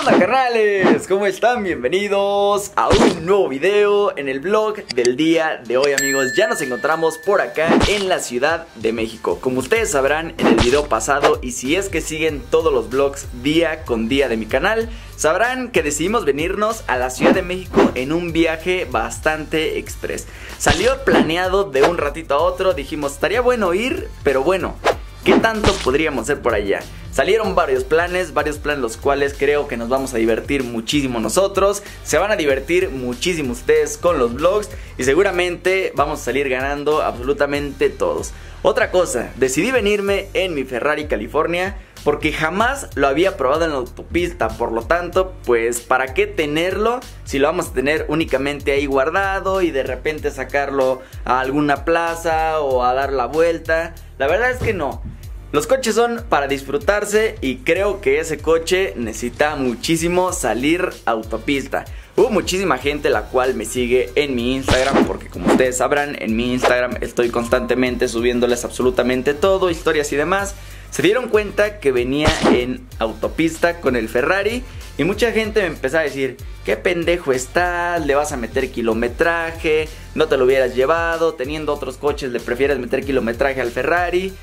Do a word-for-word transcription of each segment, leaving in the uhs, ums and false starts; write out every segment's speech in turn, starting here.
onda, carnales? ¿Cómo están? Bienvenidos a un nuevo video en el vlog del día de hoy, amigos. Ya nos encontramos por acá en la Ciudad de México. Como ustedes sabrán en el video pasado, y si es que siguen todos los vlogs día con día de mi canal, sabrán que decidimos venirnos a la Ciudad de México en un viaje bastante express. Salió planeado de un ratito a otro, dijimos estaría bueno ir, pero bueno, ¿qué tanto podríamos hacer por allá? Salieron varios planes, varios planes los cuales creo que nos vamos a divertir muchísimo nosotros. Se van a divertir muchísimo ustedes con los vlogs y seguramente vamos a salir ganando absolutamente todos. Otra cosa, decidí venirme en mi Ferrari California porque jamás lo había probado en la autopista. Por lo tanto, pues ¿para qué tenerlo si lo vamos a tener únicamente ahí guardado y de repente sacarlo a alguna plaza o a dar la vuelta? La verdad es que no. Los coches son para disfrutarse y creo que ese coche necesita muchísimo salir a autopista. Hubo muchísima gente la cual me sigue en mi Instagram, porque como ustedes sabrán, en mi Instagram estoy constantemente subiéndoles absolutamente todo, historias y demás. Se dieron cuenta que venía en autopista con el Ferrari y mucha gente me empezó a decir: qué pendejo estás, le vas a meter kilometraje, no te lo hubieras llevado, teniendo otros coches le prefieres meter kilometraje al Ferrari.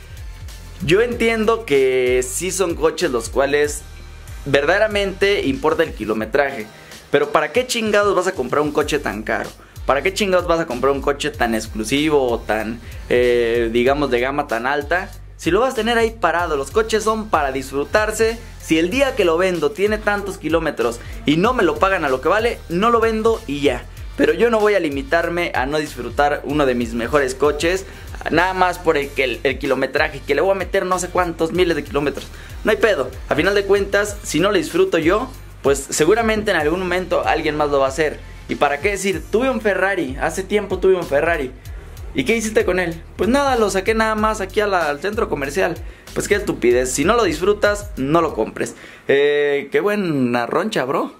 Yo entiendo que sí son coches los cuales verdaderamente importa el kilometraje, pero ¿para qué chingados vas a comprar un coche tan caro? ¿Para qué chingados vas a comprar un coche tan exclusivo o tan, eh, digamos, de gama tan alta? Si lo vas a tener ahí parado. Los coches son para disfrutarse. Si el día que lo vendo tiene tantos kilómetros y no me lo pagan a lo que vale, no lo vendo y ya. Pero yo no voy a limitarme a no disfrutar uno de mis mejores coches nada más por el, el, el kilometraje, que le voy a meter no sé cuántos miles de kilómetros. No hay pedo. A final de cuentas, si no lo disfruto yo, pues seguramente en algún momento alguien más lo va a hacer. ¿Y para qué decir? Tuve un Ferrari, hace tiempo tuve un Ferrari. ¿Y qué hiciste con él? Pues nada, lo saqué nada más aquí a la, al centro comercial. Pues qué estupidez. Si no lo disfrutas, no lo compres. Eh, qué buena roncha, bro.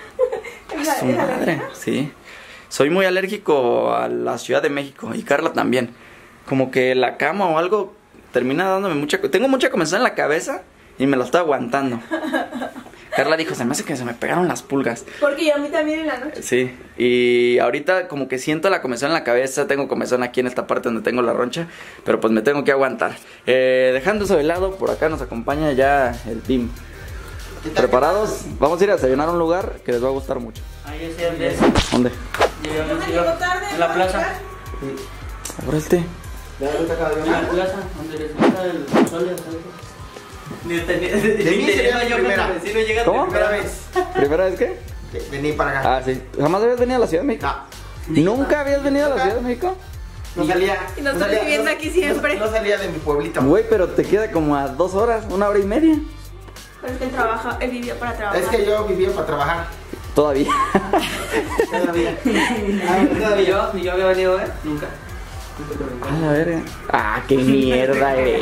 A su madre, sí. Soy muy alérgico a la Ciudad de México y Carla también. Como que la cama o algo termina dándome mucha... Tengo mucha comezón en la cabeza y me lo estoy aguantando. Carla dijo, se me hace que se me pegaron las pulgas. Porque a mí también en la noche. Sí, y ahorita como que siento la comezón en la cabeza. Tengo comezón aquí en esta parte donde tengo la roncha, pero pues me tengo que aguantar. eh, Dejando eso de lado, por acá nos acompaña ya el team. ¿Preparados? Vamos a ir a desayunar a un lugar que les va a gustar mucho. Ahí yo sé dónde es. ¿Dónde? Llegó tarde. En la plaza. Ahora este. En la plaza, donde les gusta el sol y el sol. Ni tenía, De mí sería la primera. ¿Cómo? Primera vez. ¿Primera vez qué? Vení para acá. Ah, sí. ¿Jamás habías venido a la Ciudad de México? No. ¿Nunca habías venido a la Nunca. Ciudad de México? No salía. Y nosotros no salía- viviendo no- aquí siempre. No, no salía de mi pueblito. Güey, pero te queda como a dos horas, una hora y media. Pero es que él trabaja, él vivió para trabajar. Es que yo vivía para trabajar. Todavía. Todavía. Ni yo, ni yo había venido, ¿eh? Nunca. A la verga. Ah, qué mierda eres.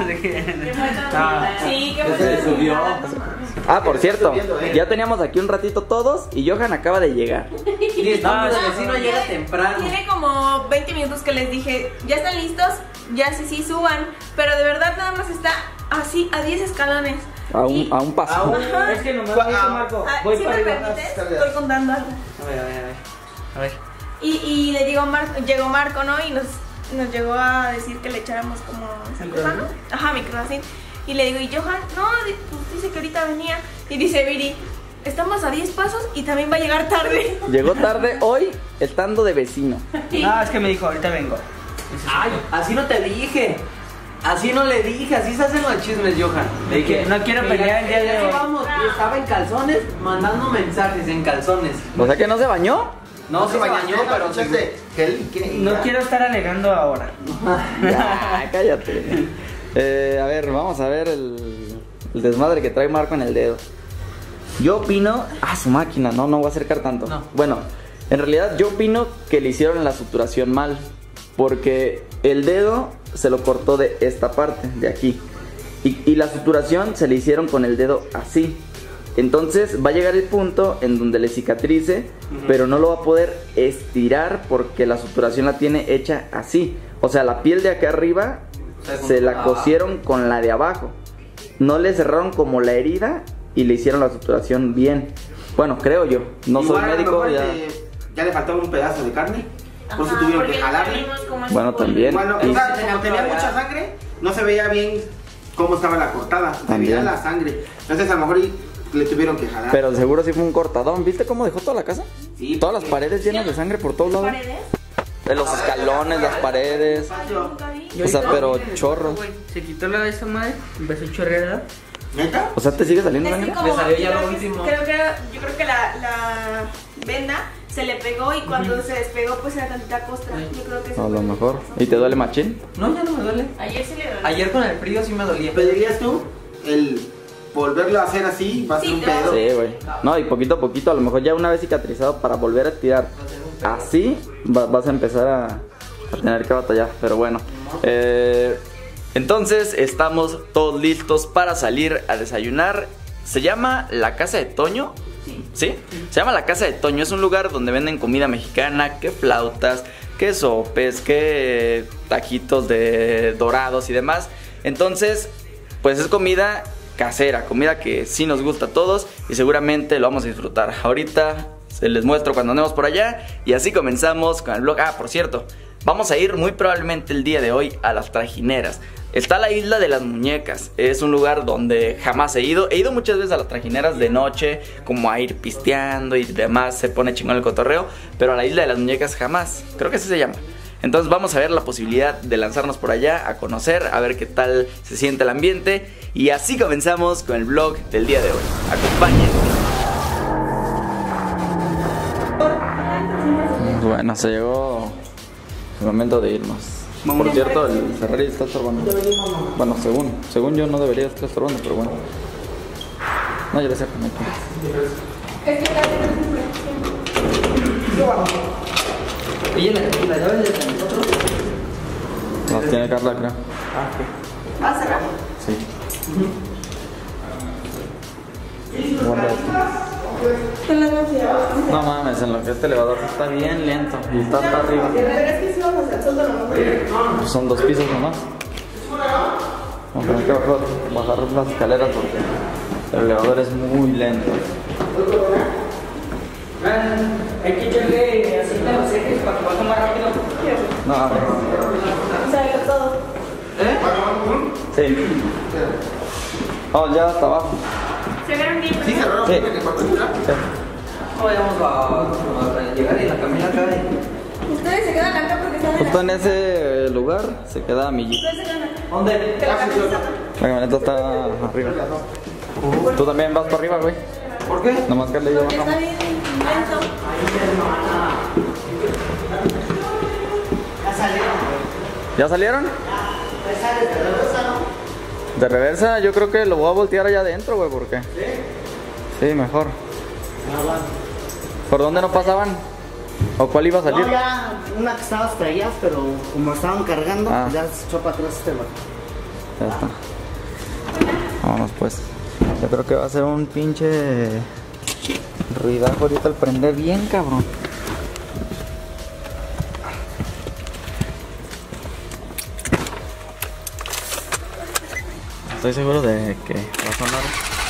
Ah, Sí, qué Se bueno. subió. Ah, por cierto, Estoy viendo, eh. ya teníamos aquí un ratito todos y Johan acaba de llegar. No, el vecino llega temprano. Tiene como veinte minutos que les dije, ya están listos, ya sí, sí, suban. Pero de verdad nada más está así a diez escalones. A un, Y- a un paso. Aún, Ajá. es que nomás Gua- me dice ah, Marco. Ah, Voy ¿sí para me arriba. permites? Está bien. Estoy contando algo. A ver, a ver, a ver. A ver. Y, y le digo, Mar llegó Marco, ¿no? Y nos, nos llegó a decir que le echáramos como ¿no? Ajá, microbacín. Y le digo, y Johan, no, di- pues dice que ahorita venía. Y dice Viri, estamos a diez pasos y también va a llegar tarde. Llegó tarde hoy estando de vecino. No, es que me dijo, ahorita vengo. Ay, así no te dije. Así no le dije, así se hacen los chismes, Johan. De que no quiero pelear el día de hoy. Vamos, y estaba en calzones mandando mensajes en calzones. O sea que no se bañó. No se bañó, pero se... se. Gel, ¿qué? No quiero estar alegando ahora. Ya, cállate. Eh, a ver, vamos a ver el, el desmadre que trae Marco en el dedo. Yo opino... Ah, su máquina, no, no voy a acercar tanto. No. Bueno, en realidad yo opino que le hicieron la suturación mal. Porque el dedo se lo cortó de esta parte, de aquí. Y, y la suturación se le hicieron con el dedo así. Entonces va a llegar el punto en donde le cicatrice, uh-huh. pero no lo va a poder estirar porque la suturación la tiene hecha así. O sea, la piel de acá arriba se la cosieron con la de abajo. No le cerraron como la herida y le hicieron la suturación bien. Bueno, creo yo, no Igual, soy a lo médico. mejor Ya, le- ya le faltaba un pedazo de carne. Por eso Ajá, tuvieron porque que no jalarle. sabemos cómo es Bueno, su pollo. también. Bueno, Y- o sea, como tenía mucha sangre, no se veía bien cómo estaba la cortada. Se También. veía la sangre. Entonces a lo mejor y- le tuvieron que jalar. pero seguro sí fue un cortadón. ¿Viste cómo dejó toda la casa? Sí, Todas las porque- paredes llenas de sangre por todos lados. ¿Paredes? De los escalones, las paredes. Ay, yo nunca vi. O sea, pero chorro. Güey, se quitó la de esa madre, empezó a chorrear. ¿Neta? O sea, ¿te sigue saliendo Es que sangre? como- Le salió ya yo lo creo que- último. Creo que, yo creo que la, la venda se le pegó y cuando se despegó pues era tantita costra. Yo creo que eso A fue lo que mejor. pasó. ¿Y te duele machín? No, ya no me duele. Ayer sí le dolió. Ayer con el frío sí me dolía. ¿Pedirías tú el volverlo a hacer así? Va a ser Sí, un no. pedo. Sí, güey. No, y poquito a poquito, a lo mejor ya una vez cicatrizado para volver a tirar así, va- vas a empezar a, a tener que batallar. Pero bueno. Eh, entonces estamos todos listos para salir a desayunar. Se llama La Casa de Toño. ¿Sí? Se llama La Casa de Toño. Es un lugar donde venden comida mexicana, que flautas, que sopes, que taquitos de dorados y demás. Entonces, pues es comida casera, comida que sí nos gusta a todos y seguramente lo vamos a disfrutar. Ahorita se les muestro cuando andemos por allá y así comenzamos con el vlog. Ah, por cierto, vamos a ir muy probablemente el día de hoy a las trajineras. Está la Isla de las Muñecas, es un lugar donde jamás he ido. He ido muchas veces a las trajineras de noche, como a ir pisteando y demás, se pone chingón el cotorreo, pero a la Isla de las Muñecas jamás, creo que así se llama. Entonces vamos a ver la posibilidad de lanzarnos por allá, a conocer, a ver qué tal se siente el ambiente. Y así comenzamos con el vlog del día de hoy. Acompáñenme. Bueno, se llegó el momento de irnos. Por cierto, el Ferrari está estorbando. Bueno, según, según yo no debería estar estorbando, pero bueno. No, yo le sé que me Oye, la, la llave de nosotros. Nos tiene Carla, creo. ¿Va a cerrar? Sí. Guarda esto. Con la velocidad. No mames, en lo que este elevador está bien lento y está hasta arriba. Pero es que si vamos a hacer todo nomás. Pues son dos pisos nomás. Vamos a tener que bajar, bajar las escaleras porque el elevador es muy lento. Hay que echarle así a los ejes para que baje más rápido. No, a ver. O sea, que todo. Sí. Oh, ya hasta abajo. Se ven bien. Sí, cerraron Sí. en el cuarto de la- Sí. No vayamos a, a llegar y la camina acá de. Ustedes se quedan acá porque están en Justo la... en ese lugar se queda Milli. Ustedes se quedan acá. ¿Dónde? Que la camisa está acá. La camioneta está arriba. Tú también vas para arriba, güey. ¿Por qué? Nomás que le yo Porque bajamos. está bien lento. ¿Ya salieron? ¿De reversa? Yo creo que lo voy a voltear allá adentro, güey, ¿por qué? Sí, mejor. ¿Por dónde no pasaban? ¿O cuál iba a salir? No, ya una que estaba hasta allá, pero como estaban cargando, Ah. pues ya se echó para atrás este vato. Ya está. Vámonos pues. Yo creo que va a ser un pinche ruidajo ahorita al prender bien, cabrón. Estoy seguro de que va a sonar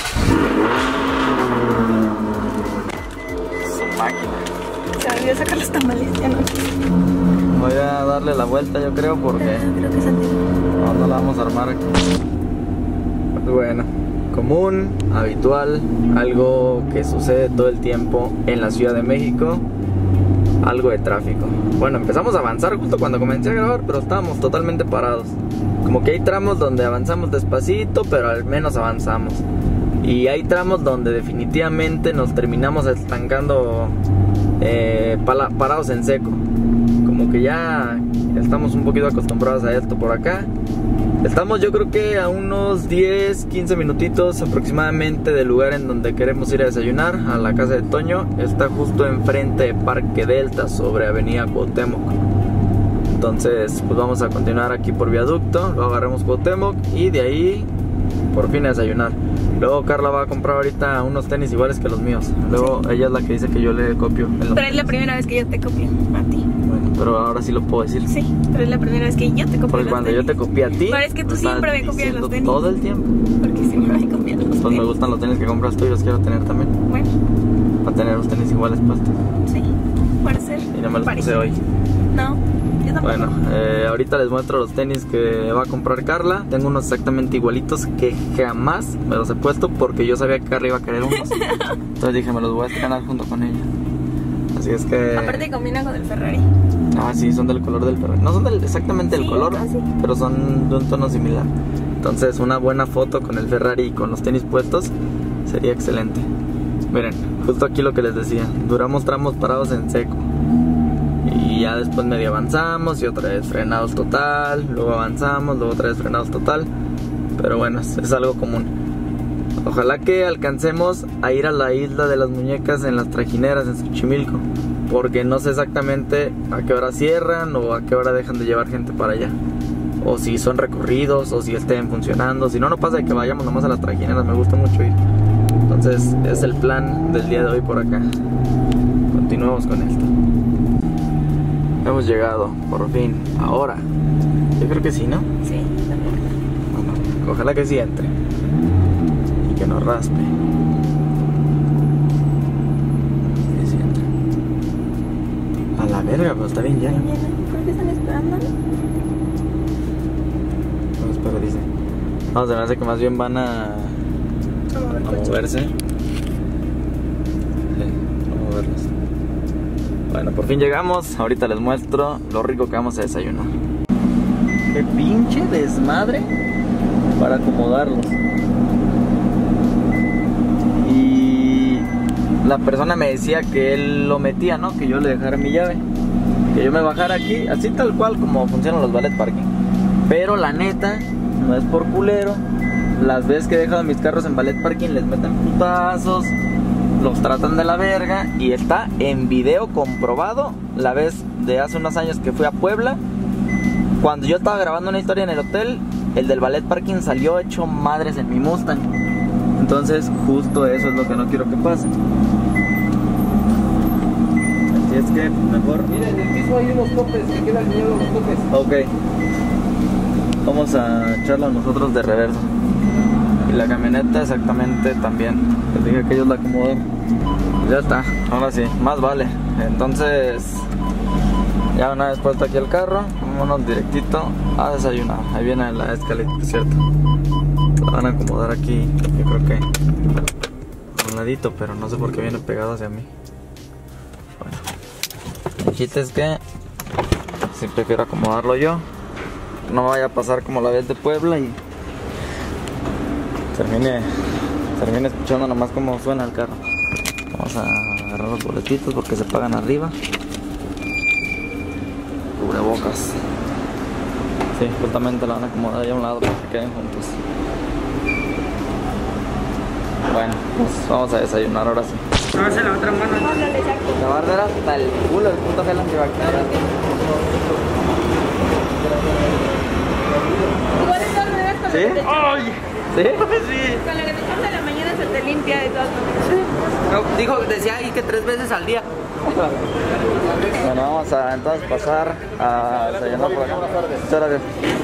su máquina. Se me olvidó sacar los tamales, ya no. Voy a darle la vuelta, yo creo, porque Creo que salió. no, no la vamos a armar aquí. Pues bueno, común, habitual, algo que sucede todo el tiempo en la Ciudad de México, algo de tráfico. Bueno, empezamos a avanzar justo cuando comencé a grabar, pero estábamos totalmente parados. Como que hay tramos donde avanzamos despacito, pero al menos avanzamos. Y hay tramos donde definitivamente nos terminamos estancando eh, pala- parados en seco. Como que ya estamos un poquito acostumbrados a esto por acá. Estamos yo creo que a unos diez, quince minutitos aproximadamente del lugar en donde queremos ir a desayunar, a la casa de Toño. Está justo enfrente de Parque Delta sobre Avenida Cuauhtémoc. Entonces pues vamos a continuar aquí por Viaducto, luego agarramos Cuauhtémoc y de ahí por fin a desayunar. Luego Carla va a comprar ahorita unos tenis iguales que los míos. Luego sí. Ella es la que dice que yo le copio. Pero es la primera vez que yo te copio a ti. Bueno, pero ahora sí lo puedo decir. Sí, pero es la primera vez que yo te copio. Porque los cuando tenis. yo te copié a ti, pero es que tú siempre me copias los tenis. Todo el tiempo. Porque siempre me copias los tenis. Pues me gustan los tenis que compras tú y los quiero tener también. Bueno. Para tener los tenis iguales puestos. Sí, puede ser. Y no me los puse hoy. No. Bueno, eh, ahorita les muestro los tenis que va a comprar Carla. Tengo unos exactamente igualitos que jamás me los he puesto porque yo sabía que Carla iba a querer unos. Entonces dije, me los voy a estrenar junto con ella. Así es que... Aparte combina con el Ferrari. Ah, sí, son del color del Ferrari. No son del, exactamente del sí, color, casi. Pero son de un tono similar. Entonces una buena foto con el Ferrari y con los tenis puestos sería excelente. Miren, justo aquí lo que les decía. Duramos tramos parados en seco. Y ya después medio avanzamos y otra vez frenados total, luego avanzamos, luego otra vez frenados total. Pero bueno, es, es algo común. Ojalá que alcancemos a ir a la isla de las muñecas en las trajineras en Xochimilco, porque no sé exactamente a qué hora cierran o a qué hora dejan de llevar gente para allá, o si son recorridos o si estén funcionando. Si no, no pasa de que vayamos nomás a las trajineras, me gusta mucho ir. Entonces es el plan del día de hoy por acá. Continuemos con esto. Hemos llegado, por fin, ahora. Yo creo que sí, ¿no? Sí, también. Bueno, ojalá que sí entre. Y que nos raspe. Sí, sí entra. A la verga, pero está bien lleno. ¿Por qué están esperando? No, espera, dice. No, se me hace que más bien van a... a moverse. Sí, a moverlos. Bueno, por fin llegamos. Ahorita les muestro lo rico que vamos a desayunar. Qué pinche desmadre para acomodarlos. Y la persona me decía que él lo metía, ¿no? Que yo le dejara mi llave, que yo me bajara aquí, así tal cual como funcionan los valet parking. Pero la neta, no es por culero. Las veces que he dejado mis carros en valet parking les meten putazos, los tratan de la verga. Y está en video comprobado. La vez de hace unos años que fui a Puebla, cuando yo estaba grabando una historia en el hotel, el del valet parking salió hecho madres en mi Mustang. Entonces justo eso es lo que no quiero que pase. Así es que mejor... Miren, en el piso hay unos topes, que quedan miedo los topes. Ok, vamos a echarlo nosotros de reversa. Y la camioneta exactamente también. Les dije que ellos la acomodan. Ya está, ahora sí, más vale. Entonces, ya una vez puesto aquí el carro, vámonos directito a desayunar. Ahí viene la escalera, por cierto. La van a acomodar aquí, yo creo que a un ladito, pero no sé por qué viene pegado hacia mí. Bueno, el chiste es que sí prefiero acomodarlo yo. No vaya a pasar como la vez de Puebla y termine, termine escuchando nomás cómo suena el carro. Vamos a agarrar los boletitos porque se pagan arriba. Cubrebocas. Sí, justamente la van a acomodar ahí a un lado para que queden juntos. Bueno, pues vamos a desayunar ahora sí. No, hace la otra mano. La bardera hasta el culo, el puto gel antibacterial. Igual de todas maneras con ¿Sí? lo que te ¡Ay! ¿Sí? Sí. Con lo que te echas a la mañana se te limpia de todas maneras. No, dijo, decía ahí que tres veces al día. Bueno, vamos a entonces pasar a desayunar por acá. Muchas gracias.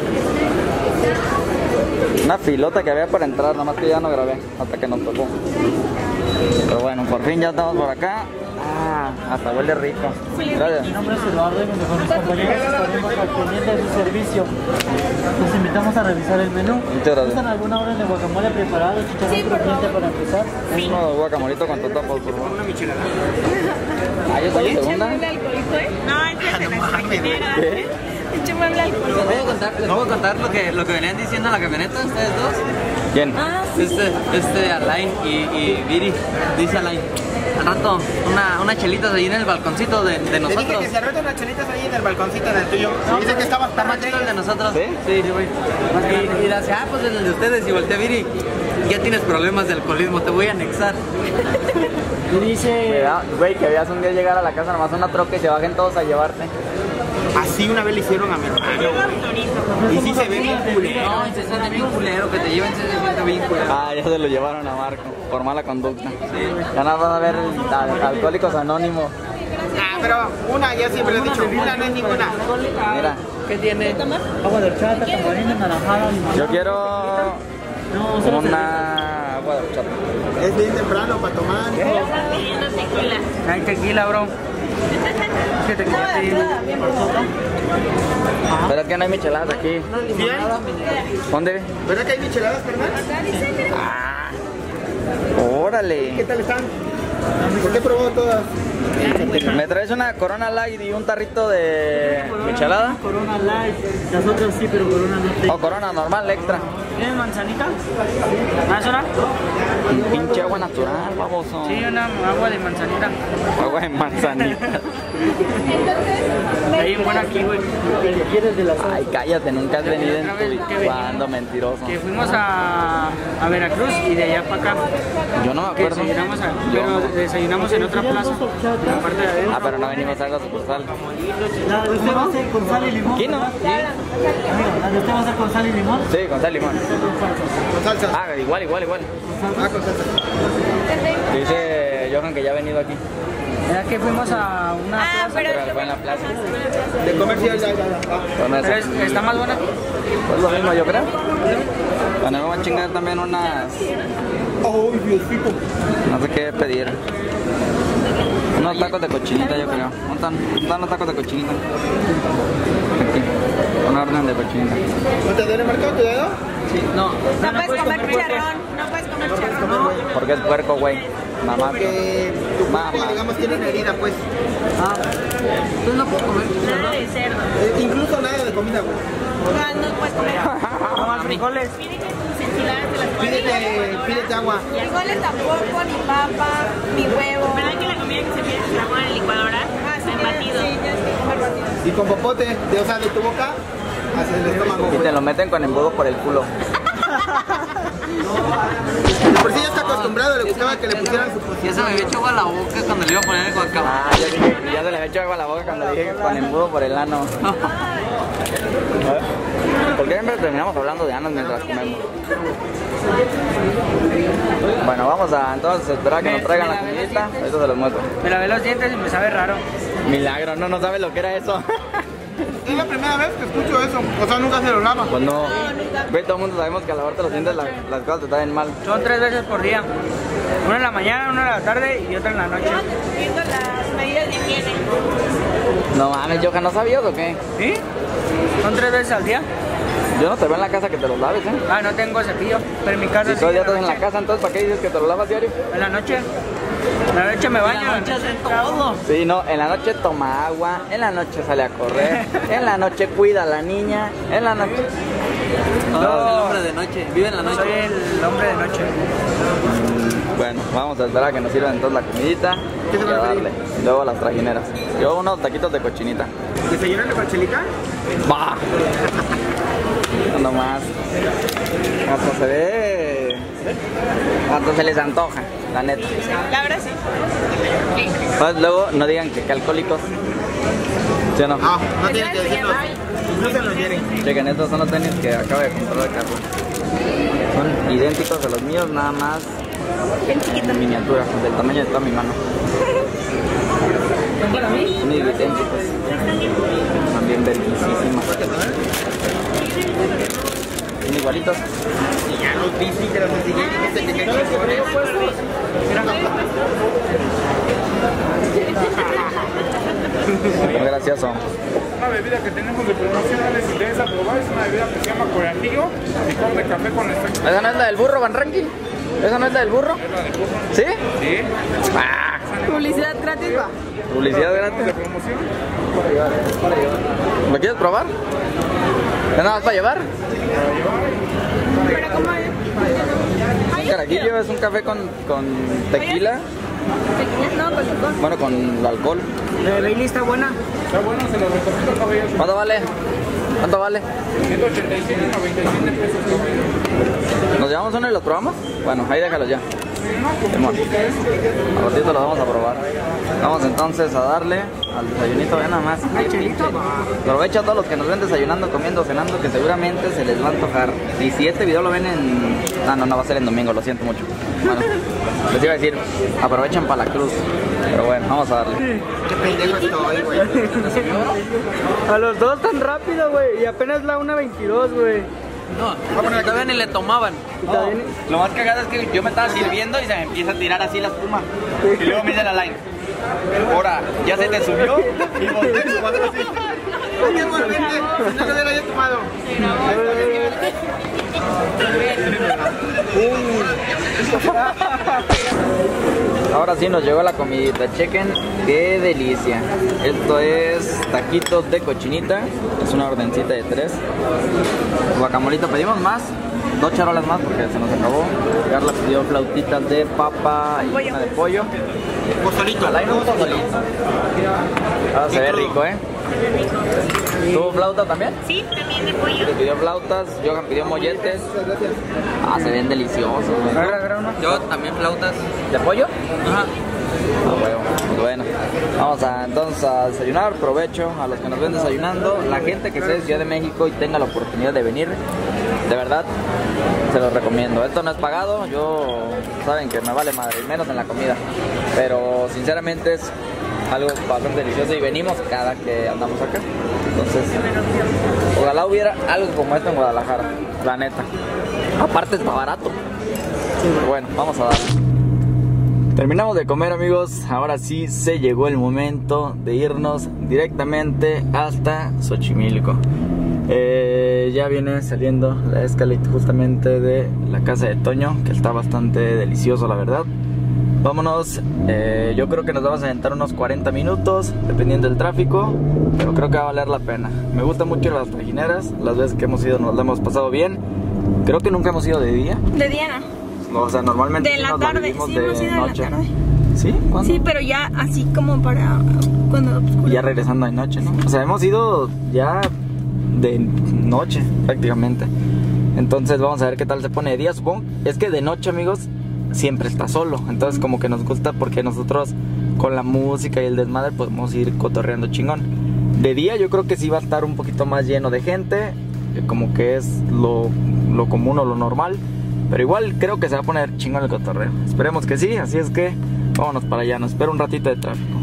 Una filota que había para entrar, nada más que ya no grabé hasta que nos tocó. Pero bueno, por fin ya estamos por acá. Ah, hasta huele rico. Gracias. Mi nombre es Eduardo y mis mejores compañeros estaremos al pendiente de su servicio. Los invitamos a revisar el menú. Muchas gracias. ¿Gustan alguna orden de guacamole preparado? ¿Chicharrón Sí, por crujiente favor. para empezar? Uno de guacamolito con totopos, por favor. Una michelada. Ah, yo soy la segunda. Échame alcohólico, ¿eh? No, échate la trajineras. ¿Qué? Échame el alcohólico. ¿Les puedo contar, les puedo contar lo, que, lo que venían diciendo en la camioneta ustedes dos? ¿Quién? Ah, sí. Este, este Alain y, y Viri. Dice Alain, al rato, una, una chelitas ahí en el balconcito de, de Le nosotros. dije que se arrojen unas chelitas ahí en el balconcito del tuyo. No, Dice que estaba está más chido el de nosotros. ¿Sí? Sí, sí, güey. Y, y le hace, ah, pues el de ustedes. Y voltea a Viri, ya tienes problemas de alcoholismo, te voy a anexar. Y dice... Cuidado, güey, que veas un día llegar a la casa nomás una troca y se bajen todos a llevarte. Así una vez le hicieron a mi hermano. Y sí se ve bien culero. No, se siente bien culero, que te lleven se siente bien culero. Ah, ya se lo llevaron a Marco por mala conducta. Ya nada van a ver al- Alcohólicos Anónimos. Ah, pero una, ya siempre le he dicho, una no es ninguna. Mira, ¿Qué tiene? Agua de horchata, tamarindo, naranjada, limón. yo quiero No, solo se- una agua de horchata. Es bien temprano para tomar. Pidiendo tequila. Hay tequila, bro. ¿Qué tequila te digo? Pero es que no hay micheladas aquí. ¿Sí hay? ¿Dónde? ¿Verdad que hay micheladas, carnal? Ah, órale. ¿Qué tal están? ¿Por qué probó todas? ¿Me traes una Corona Light y un tarrito de michelada? Corona Light. Las otras sí, pero Corona no te. O Corona normal, extra. ¿Tienes manzanita? ¿Más una? Un pinche agua natural, baboso. Sí, una agua de manzanita. Agua de manzanita. Está bien buena aquí, güey. El que quieres de las Ay, cállate, nunca has venido en Otra vez tu que vida. venimos. Cuando mentiroso. Que fuimos a, a Veracruz y de allá para acá. Yo no me Que acuerdo. desayunamos, a- pero desayunamos en otra plaza. Aparte de adentro. Ah, pero no venimos a la sucursal. La de usted va a ser con sal y limón. ¿Aquí no? Amigo, la de usted va a ser con sal y limón. Sí, con sal y limón. Con salsa. Ah, igual, igual, igual. Ah, con salsa. Dice Johan que ya ha venido aquí. Era que fuimos a una Ah, plaza. pero Pero fue en la plaza. De comercial, ya, ya, ya. Ah. Con Pero eso. es- está más buena. Pues lo mismo, yo creo. Bueno, me voy a chingar también unas. Uy, Diosito. No sé qué pedir. Unos tacos de cochinita, yo creo. ¿Dónde están? ¿Dónde están los tacos de cochinita? Aquí. Una orden de cochinita. ¿No te duele marcado tu dedo? No, No puedes comer chicharrón. No puedes comer chicharrón. Porque es puerco, güey. Mamá. Que tu Mamá. cuerpo, digamos, tiene una herida, pues. Ah, entonces no puedo comer. Nada de cerdo. Eh, incluso nada de comida, güey. No, no puedes comer. No más frijoles. Pide que tus enchiladas te las Pídete, pídete agua. frijoles tampoco, ni papa, ni huevo. ¿Verdad que la comida que se pide se la ponen en licuadora? Ah, sí, batido. Sí, tienes que comer batido. Y con popote, de, o sea, de tu boca hacia el estómago, Y güey. te lo meten con embudo por el culo. De por sí ya está acostumbrado, le gustaba que le pusieran su Ya se me había hecho agua a la boca cuando le iba a poner el guacamole. Ah, yo dije que ya se le había hecho agua a la boca cuando dije que con embudo por el ano. ¿Por qué siempre terminamos hablando de anos mientras comemos? Bueno, vamos a entonces esperar a que nos traigan la comidita. Eso se los muestro. Me lavé los dientes y me sabe raro. Milagro, no, no sabes lo que era eso. Es la primera vez que escucho eso, o sea, nunca se lo lava. Pues no, güey, todo el mundo sabemos que al lavarte los dientes la- las cosas te saben mal. Son tres veces por día. Una en la mañana, una en la tarde y otra en la noche. Viendo las medidas de higiene. No mames, Johan, ¿no sabías o qué? ¿Sí? Son tres veces al día. Yo no te veo en la casa que te los laves, ¿eh? Ah, no tengo cepillo, pero en mi casa Si sí. todo el día en la estás en la noche. casa, entonces ¿para qué dices que te lo lavas diario? En la noche. En la noche me baño. En la noche hacen todo. Sí, no, en la noche toma agua, en la noche sale a correr, en la noche cuida a la niña, en la noche... No, el hombre de noche. Vive en la noche. Soy el hombre de noche. Bueno, vamos a esperar a que nos sirvan entonces la comidita ¿Qué y se a va a pedir? darle. Luego las trajineras. Yo unos taquitos de cochinita. ¿Desayunan con chelita? ¡Bah! No más. Hasta se ve... Hasta se les antoja, la neta. La verdad sí. Pues luego no digan que, que alcohólicos. ¿Sí o no? No, no tienen que decirlo. Incluso nos vienen. Chequen, estos son los tenis que acabo de comprar de Carlos. Son idénticos a los míos, nada más en miniatura, del tamaño de toda mi mano. ¿Son para mí? Son idénticos. Son bien bellísimos. Son igualitos. Y ya los vi, sí, que los enseñé y dijiste que qué chingones. Muy gracioso. Una bebida que tenemos de promoción, no les interesa probar, es una bebida que se llama Coratillo, licor de café con extracto ¿Esa no es la del burro, Van Ranking? ¿Esa no es la del burro? de burro. ¿Sí? Sí, Ah, Publicidad gratis va. publicidad de gratis. promoción. ¿Lo quieres probar? ¿Ya nada más para llevar? Pero como es. Un carajillo es un café con, con tequila, No, con licor. bueno, con el alcohol. ¿La de Bailey está buena? Está bueno, se lo recomiendo, caballero. ¿Cuánto vale? ¿Cuánto vale? ciento ochenta y siete, noventa y siete pesos, caballero. ¿Nos llevamos uno y los probamos? Bueno, ahí déjalos ya. Simón. A ratito lo vamos a probar. Vamos entonces a darle al desayunito, vean nada más. Aprovecha a todos los que nos ven desayunando, comiendo, cenando, que seguramente se les va a antojar. Y si este video lo ven en... Ah, no, no va a ser en domingo, lo siento mucho. Bueno, les iba a decir, aprovechen para la cruz. Pero bueno, vamos a darle. Qué pendejo estoy, güey. A los dos tan rápido, güey. Y apenas la una veintidós, güey. No, todavía ni le tomaban. No, lo más cagado es que yo me estaba sirviendo y se me empieza a tirar así la espuma. Y luego me dice la line, ahora, ¿ya se te subió? Y volteé y así. Oye, güey, vente, si no lo hubiera yo tomado. Ahora sí nos llegó la comidita, chequen qué delicia. Esto es taquitos de cochinita, es una ordencita de tres. Guacamolito, pedimos más, dos charolas más porque se nos acabó. Carla pidió flautitas de papa y Pollo. una de pollo. Pozolito. Al aire un pozolito. Ah, se ve rico, ¿eh? ¿Tuvo flauta también? Sí, también de pollo. Le pidió flautas, Johan pidió molletes. Ah, se ven deliciosos, güey. Yo también flautas. ¿De pollo? Ajá. Ah, huevo. Pues bueno, vamos a entonces a desayunar, provecho a los que nos ven desayunando, la gente que sea de Ciudad de México y tenga la oportunidad de venir, de verdad, se los recomiendo. Esto no es pagado, yo, saben que me vale madre, y menos en la comida, pero sinceramente es algo bastante delicioso y venimos cada que andamos acá, entonces, ojalá hubiera algo como esto en Guadalajara, la neta, aparte está barato, pero bueno, vamos a darle. Terminamos de comer, amigos, ahora sí se llegó el momento de irnos directamente hasta Xochimilco. Eh, ya viene saliendo la escalita justamente de la casa de Toño, que está bastante delicioso, la verdad. Vámonos, eh, yo creo que nos vamos a aventar unos cuarenta minutos, dependiendo del tráfico, pero creo que va a valer la pena. Me gustan mucho las trajineras, las veces que hemos ido nos la hemos pasado bien. Creo que nunca hemos ido de día. De Diana. No, o sea, normalmente De sí la nos la tarde, vivimos sí, de hemos ido de la noche. tarde. ¿Sí? ¿Cuándo? Sí, pero ya así como para cuando oscurece. Y ya regresando de noche, ¿no? O sea, hemos ido ya de noche prácticamente. Entonces vamos a ver qué tal se pone de día, supongo. Es que de noche, amigos, siempre está solo. Entonces como que nos gusta porque nosotros con la música y el desmadre podemos ir cotorreando chingón. De día yo creo que sí va a estar un poquito más lleno de gente, como que es lo, lo común o lo normal. Pero igual creo que se va a poner chingón el cotorreo. Esperemos que sí, así es que vámonos para allá. Nos espera un ratito de tráfico.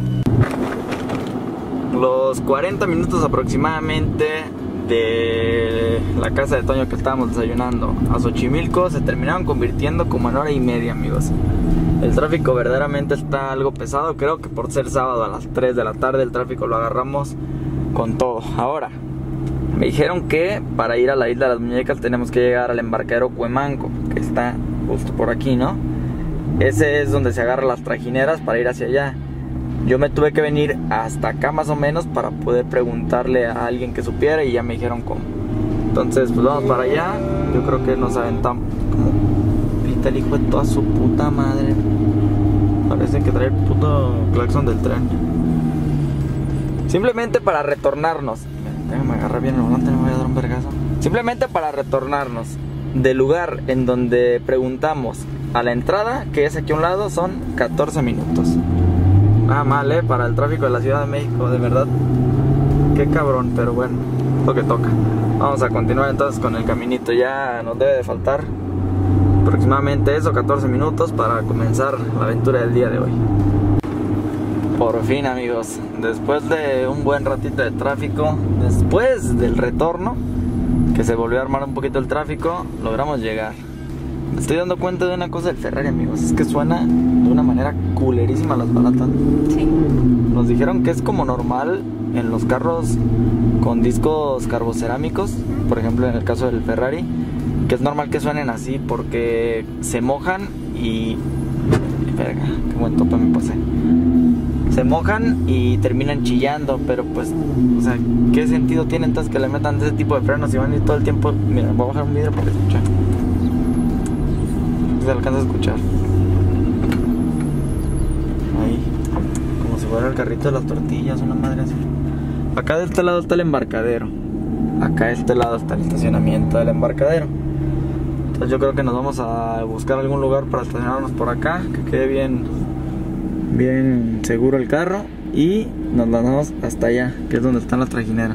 Los cuarenta minutos aproximadamente de la casa de Toño que estábamos desayunando a Xochimilco se terminaron convirtiendo como en hora y media, amigos. El tráfico verdaderamente está algo pesado. Creo que por ser sábado a las tres de la tarde el tráfico lo agarramos con todo. Ahora, me dijeron que para ir a la Isla de las Muñecas tenemos que llegar al embarcadero Cuemanco, que está justo por aquí, ¿no? Ese es donde se agarran las trajineras para ir hacia allá. Yo me tuve que venir hasta acá más o menos para poder preguntarle a alguien que supiera y ya me dijeron cómo. Entonces pues vamos para allá. Yo creo que nos aventamos. Como pita el hijo de toda su puta madre. Parece que trae el puto claxon del tren. Simplemente para retornarnos. Me agarra bien el volante, me voy a dar un vergazo. Simplemente para retornarnos del lugar en donde preguntamos a la entrada, que es aquí a un lado, son catorce minutos. Nada mal, eh, para el tráfico de la Ciudad de México, de verdad. Qué cabrón, pero bueno, lo que toca. Vamos a continuar entonces con el caminito. Ya nos debe de faltar aproximadamente eso, catorce minutos para comenzar la aventura del día de hoy. Por fin, amigos, después de un buen ratito de tráfico, después del retorno, que se volvió a armar un poquito el tráfico, logramos llegar. Me estoy dando cuenta de una cosa del Ferrari, amigos, es que suena de una manera culerísima las balatas. Sí. Nos dijeron que es como normal en los carros con discos carbocerámicos, por ejemplo en el caso del Ferrari, que es normal que suenen así porque se mojan y... Verga, qué buen tope me pasé. Se mojan y terminan chillando, pero pues, o sea, ¿qué sentido tiene entonces que le metan ese tipo de frenos y van a ir todo el tiempo? Mira, voy a bajar un vidrio para que escuche. Se alcanza a escuchar. Ahí, como si fuera el carrito de las tortillas, una madre así. Acá de este lado está el embarcadero. Acá de este lado está el estacionamiento del embarcadero. Entonces yo creo que nos vamos a buscar algún lugar para estacionarnos por acá, que quede bien, bien seguro el carro. Y nos vamos hasta allá, que es donde están las trajineras.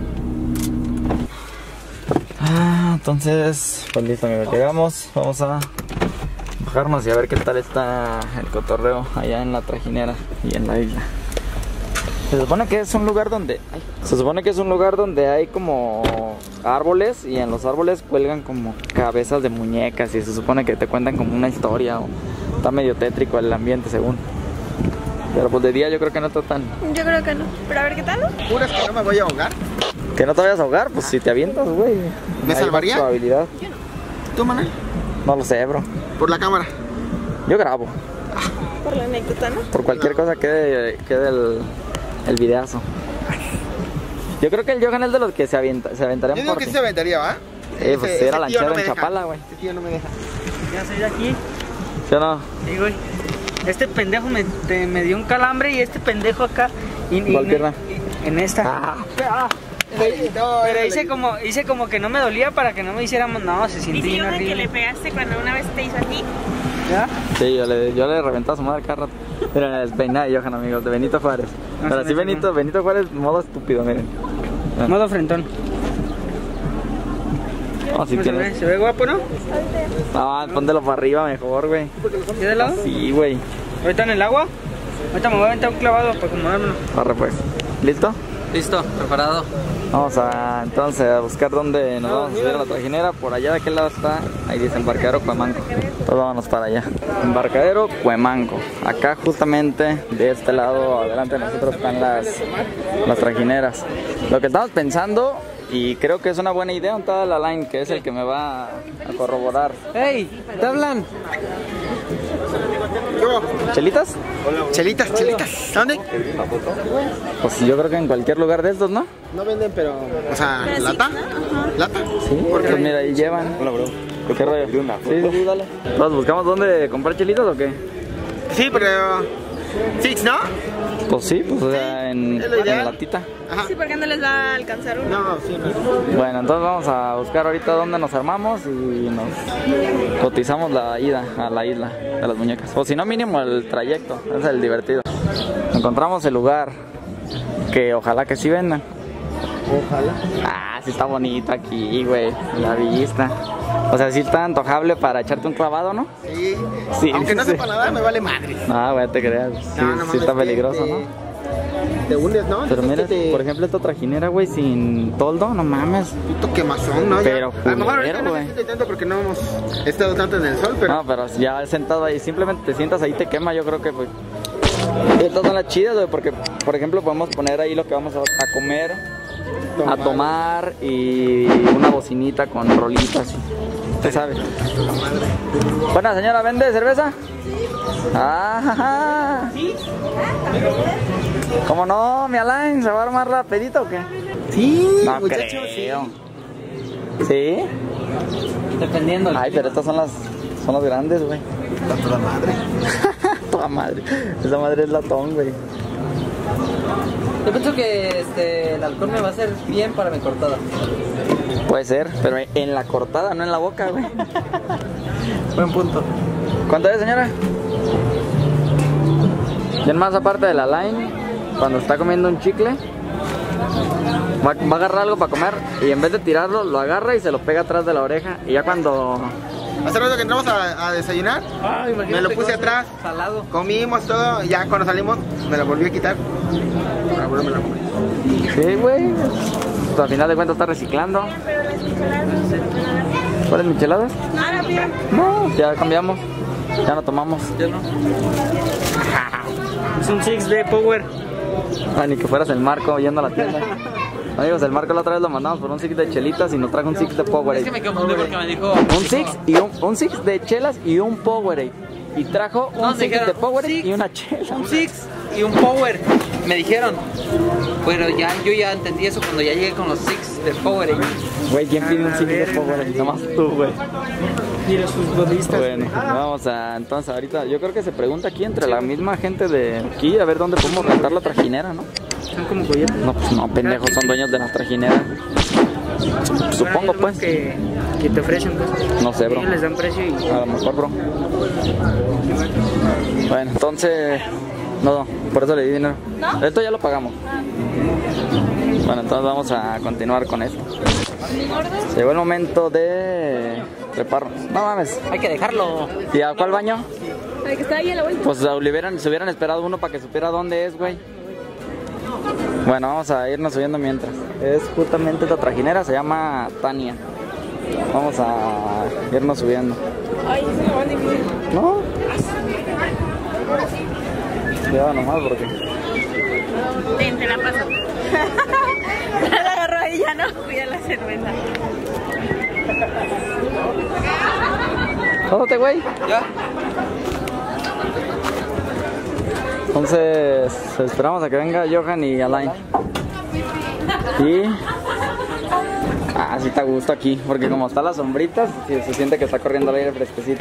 Ah, entonces, pues listo amigos, llegamos. Vamos a bajarnos y a ver qué tal está el cotorreo allá en la trajinera y en la isla. Se supone que es un lugar donde Se supone que es un lugar donde hay como árboles, y en los árboles cuelgan como cabezas de muñecas, y se supone que te cuentan como una historia, o está medio tétrico el ambiente según. Pero pues de día yo creo que no está tan... Yo creo que no, pero a ver qué tal, ¿no? ¿Juras que no me voy a ahogar? ¿Que no te vayas a ahogar? Pues si te avientas, güey. ¿Me hay salvaría? más probabilidad. ¿Tú, Manuel? No lo sé, bro. Por la cámara. Yo grabo. Por la anécdota, ¿no? Por cualquier cosa quede, quede el, el videazo. Yo creo que el Johan es de los que se, avienta, se aventaría Yo digo por que ti. sí se aventaría, ¿va? Eh, pues Ese- era ese tío lanchero no me en deja. Chapala, güey. Ese tío no me deja. Ya soy de aquí. ¿Sí o no? Sí, güey. Este pendejo me, te- me dio un calambre y este pendejo acá. Y, y- ¿Cuál pierna? y- en esta. Ah. Ah. No, Pero ese hice le- como, hice como que no me dolía para que no me hiciéramos. No, se siente Dice bien Johan que le horrible. pegaste cuando una vez te hizo aquí. ¿Ya? Sí, yo le, yo le reventaba a su madre cada rato. Miren, el peinado de Johan, amigos, de Benito Juárez. No, Pero se sí, me Benito, Benito Juárez, modo estúpido, miren. Ah. Modo frentón. No, si ¿Cómo se, ve? tiene... ¿Se ve guapo, no? No, póntelo para arriba mejor, güey. ¿Sí de lado? Sí, güey. ¿Ahorita en el agua? Ahorita me voy a aventar un clavado para acomodármelo. Arre pues. ¿Listo? Listo, preparado. Vamos a entonces a buscar dónde nos vamos a subir a la trajinera. Por allá de aquel lado está, ahí dice Embarcadero Cuemanco. Entonces vámonos para allá. Embarcadero Cuemanco. Acá justamente de este lado adelante de nosotros están las, las trajineras. Lo que estamos pensando, y creo que es una buena idea, un tal Alain, que es el que me va a corroborar. ¡Ey! ¿Te hablan? ¿Cómo? ¿Chelitas? Chelitas, chelitas. ¿Dónde? Pues yo creo que en cualquier lugar de estos, ¿no? No venden, pero... O sea, Pero sí, ¿lata? ¿no? Ajá. ¿Lata? Sí, porque mira, ahí llevan. Hola, bro. ¿Qué rollo? Sí, sí, sí, dale. ¿Todos buscamos dónde comprar chelitas o qué? Sí, pero... Six, ¿no? Pues sí, pues o sea, en, Es lo en ideal. latita. Ajá. Sí, porque no les va a alcanzar uno. No, sí, no. Bueno, entonces vamos a buscar ahorita dónde nos armamos y nos cotizamos la ida a la isla de las muñecas. O si no, mínimo el trayecto, es el divertido. Encontramos el lugar que ojalá que sí vendan. Ojalá. Ah, sí está bonito aquí, güey, la vista. O sea, sí está antojable para echarte un clavado, ¿no? Sí. Sí, Aunque no sí. sepa nadar, me vale madre. Ah, güey, te creas. Sí, No, no sí mames, está te- peligroso, te- ¿no? Te unes, ¿no? Pero Dices mira, que te- por ejemplo, esta trajinera, güey, sin toldo, no mames. Puto quemazón, ¿no? Ya. Pero a lo mejor ahorita culero, no güey. se siente tanto porque no hemos estado tanto en el sol, pero... No, pero ya sentado ahí, simplemente te sientas ahí, te quema, yo creo que pues. Estas son las chidas, güey, porque por ejemplo podemos poner ahí lo que vamos a, a comer, a tomar y una bocinita con rolitas. Usted sabe. Buena señora, ¿vende cerveza? Ah, ¿cómo no, mi Alain? ¿Se va a armar la pedita o qué? Sí, No muchachos, creo. ¿Sí? Dependiendo. Ay, pero estas son las, son las grandes, güey. Está toda madre. Toda madre. Esa madre es latón, güey. Yo pienso que este, el alcohol me va a hacer bien para mi cortada. Puede ser, pero en la cortada, no en la boca, güey. Buen punto. ¿Cuánto es, señora? Y en más aparte de la line, cuando está comiendo un chicle, va, va a agarrar algo para comer y en vez de tirarlo, lo agarra y se lo pega atrás de la oreja. Y ya cuando... Hace rato que entramos a, a desayunar, Ah, me lo puse atrás, Salado. comimos todo, y ya cuando salimos me lo volví a quitar. Para volverme a comer. Sí, güey. Pues al final de cuentas está reciclando. ¿Cuáles micheladas? Ahora bien. No, ya cambiamos. Ya no tomamos. Yo no. Es un six de Power. Ah, ni que fueras el Marco yendo a la tienda. Amigos, el Marco la otra vez lo mandamos por un six de chelitas y nos trajo un six de Powerade. Es que me confundí porque me dijo. Un six y un, un six de chelas y un Powerade. Y trajo un No, six dijeron, de Powerade six, y una chela. Un six y un power. Me dijeron. Pero ya, yo ya entendí eso cuando ya llegué con los six de power. Güey, ¿quién pide un six de Powerade? Nada más tú, güey. Mira sus futbolistas. Bueno, vamos a, entonces ahorita, yo creo que se pregunta aquí entre la misma gente de aquí, a ver dónde podemos rentar la trajinera, ¿no? Son como coyotes. No, pues no, pendejos, son dueños de la trajinera. Supongo, Bueno, hay pues. unos que que te ofrecen, pues. No sé, bro. Ellos les dan precio y... A lo mejor, bro. Bueno, entonces... No, por eso le di dinero. ¿No? Esto ya lo pagamos. Bueno, entonces vamos a continuar con esto. Llegó el momento de prepararnos. No mames. Hay que dejarlo. ¿Y a cuál baño? El que está ahí a la vuelta. Pues se hubieran, se hubieran esperado uno para que supiera dónde es, güey. Bueno, vamos a irnos subiendo mientras. Es justamente esta trajinera, se llama Tania. Vamos a irnos subiendo. Ay, eso es lo más difícil. ¿No? Cuidado nomás porque... Ven, te la paso. La agarró ahí, ya no. Cuida la cerveza. Jódate, güey. ¿Ya? Entonces, esperamos a que venga Johan y Alain. Y... Ah, sí está a gusto aquí, porque como está las sombritas, sí, se siente que está corriendo el aire fresquecito.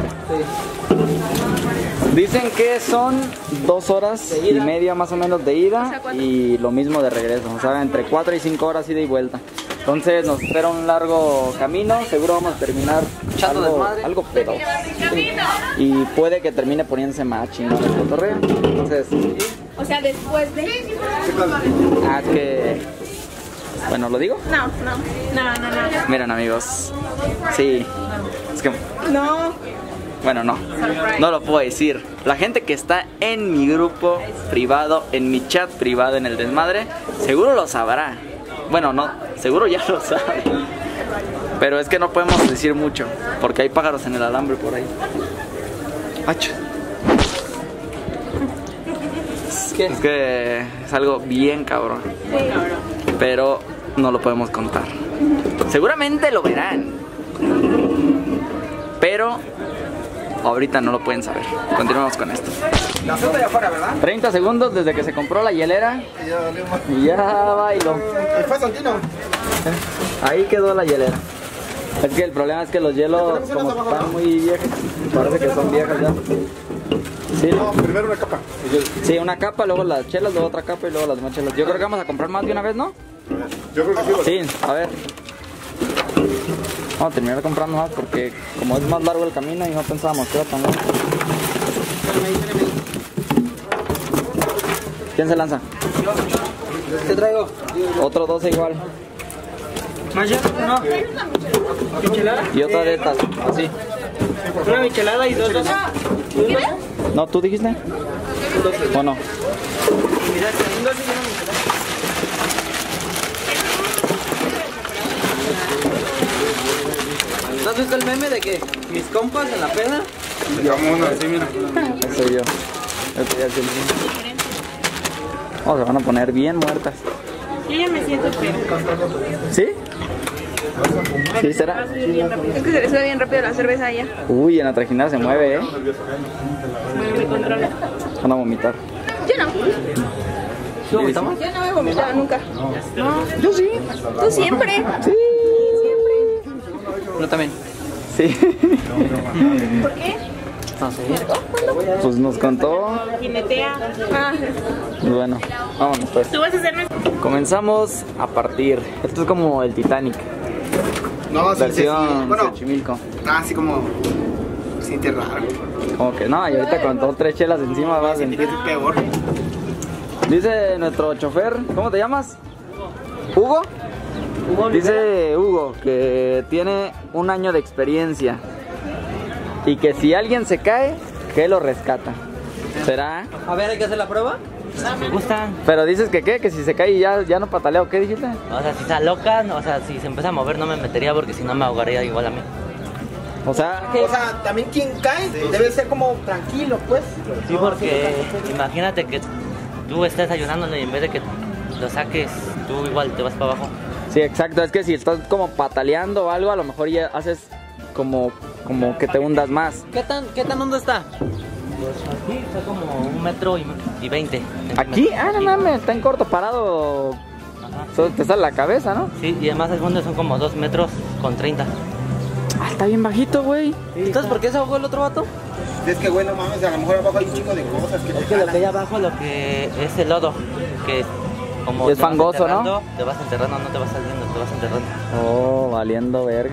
Sí. Dicen que son dos horas y media más o menos de ida y lo mismo de regreso, o sea, entre cuatro y cinco horas ida y vuelta. Entonces nos espera un largo camino, seguro vamos a terminar algo, algo pedo. Sí. Y puede que termine poniéndose más chingón el cotorreo. Entonces... O sea, después de... Ah, es que... Bueno, ¿lo digo? No, no, no, no, no. Miren, amigos. Sí. Es que... No. Bueno, no. No lo puedo decir. La gente que está en mi grupo privado, en mi chat privado, en el desmadre, seguro lo sabrá. Bueno, no, seguro ya lo sabe. Pero es que no podemos decir mucho, porque hay pájaros en el alambre por ahí. ¡Acho! ¿Qué? Es que es algo bien cabrón. Pero no lo podemos contar. Seguramente lo verán, pero ahorita no lo pueden saber. Continuamos con esto. La fruta de afuera, ¿verdad? treinta segundos desde que se compró la hielera y ya bailó. ¿Y fue Santino? Ahí quedó la hielera. Es que el problema es que los hielos, como están muy viejos, parece que son viejas ya. Sí, No, primero una capa. sí, una capa, luego las chelas, luego otra capa y luego las demás chelas. Yo creo que vamos a comprar más de una vez, ¿no? Yo creo que sí. Sí, a ver. Vamos a terminar comprando más porque como es más largo el camino y no pensábamos que era tan largo. ¿Quién se lanza? ¿Qué traigo? Otro doce igual. ¿Más ya? No. ¿Michelada? Y otra de estas, así. Una michelada y dos dos. ¿No, tú dijiste? ¿O no? Mira, un doce y una michelada. ¿No has visto el meme de que mis compas en la peda? Digamos una así, mira. Ese soy yo. Este ya es el fin. Oh, se van a poner bien muertas. Yo ya me siento feo. ¿Sí? ¿Sí será? Es que se le sube bien rápido la cerveza allá. Uy, en la trajinera se mueve, ¿eh? Bueno, me controla. Van a vomitar. Yo no. ¿Sí vomitamos? Yo no he vomitado nunca. No. Yo sí. Tú siempre. Sí. Yo también. Sí. ¿Por qué? No sé. Pues nos contó. Jinetea. Ah. Bueno, vámonos pues. Tú vas a hacerme. Comenzamos a partir. Esto es como el Titanic. No, sí, sí, sí. Versión Bueno, Xochimilco. ah, así como... Siente raro. Como que no, y ahorita con dos tres chelas encima vas a sentir. Es peor. Dice nuestro chofer, ¿cómo te llamas? ¿Hugo? Dice Hugo que tiene un año de experiencia y que si alguien se cae, que lo rescata. ¿Será? A ver, hay que hacer la prueba. Me gustan. Pero dices que qué, que si se cae ya, ya no patalea o qué dijiste. O sea, si está loca, o sea, si se empieza a mover no me metería porque si no me ahogaría igual a mí. O sea, O sea, también quien cae debe ser como tranquilo, pues. Sí, porque imagínate que tú estés ayudándole y en vez de que lo saques, tú igual te vas para abajo. sí, exacto, es que si estás como pataleando o algo, a lo mejor ya haces como, como que te hundas más. ¿Qué tan, qué tan hondo está? Pues aquí está como un metro y, y veinte. ¿Aquí? Ah, no mames, está en corto parado. Ajá. Solo te sale la cabeza, ¿no? Sí, y además el fondo son como dos metros con treinta. Ah, está bien bajito, güey. Entonces, ¿por qué se ahogó el otro vato? Es que, güey, no mames, a lo mejor abajo hay un chico de cosas que te Es que lo que hay jalan. abajo lo que es el lodo, que como Es te vas fangoso, ¿no? enterrando, te vas enterrando, no te vas saliendo, te vas enterrando. Oh, valiendo verga.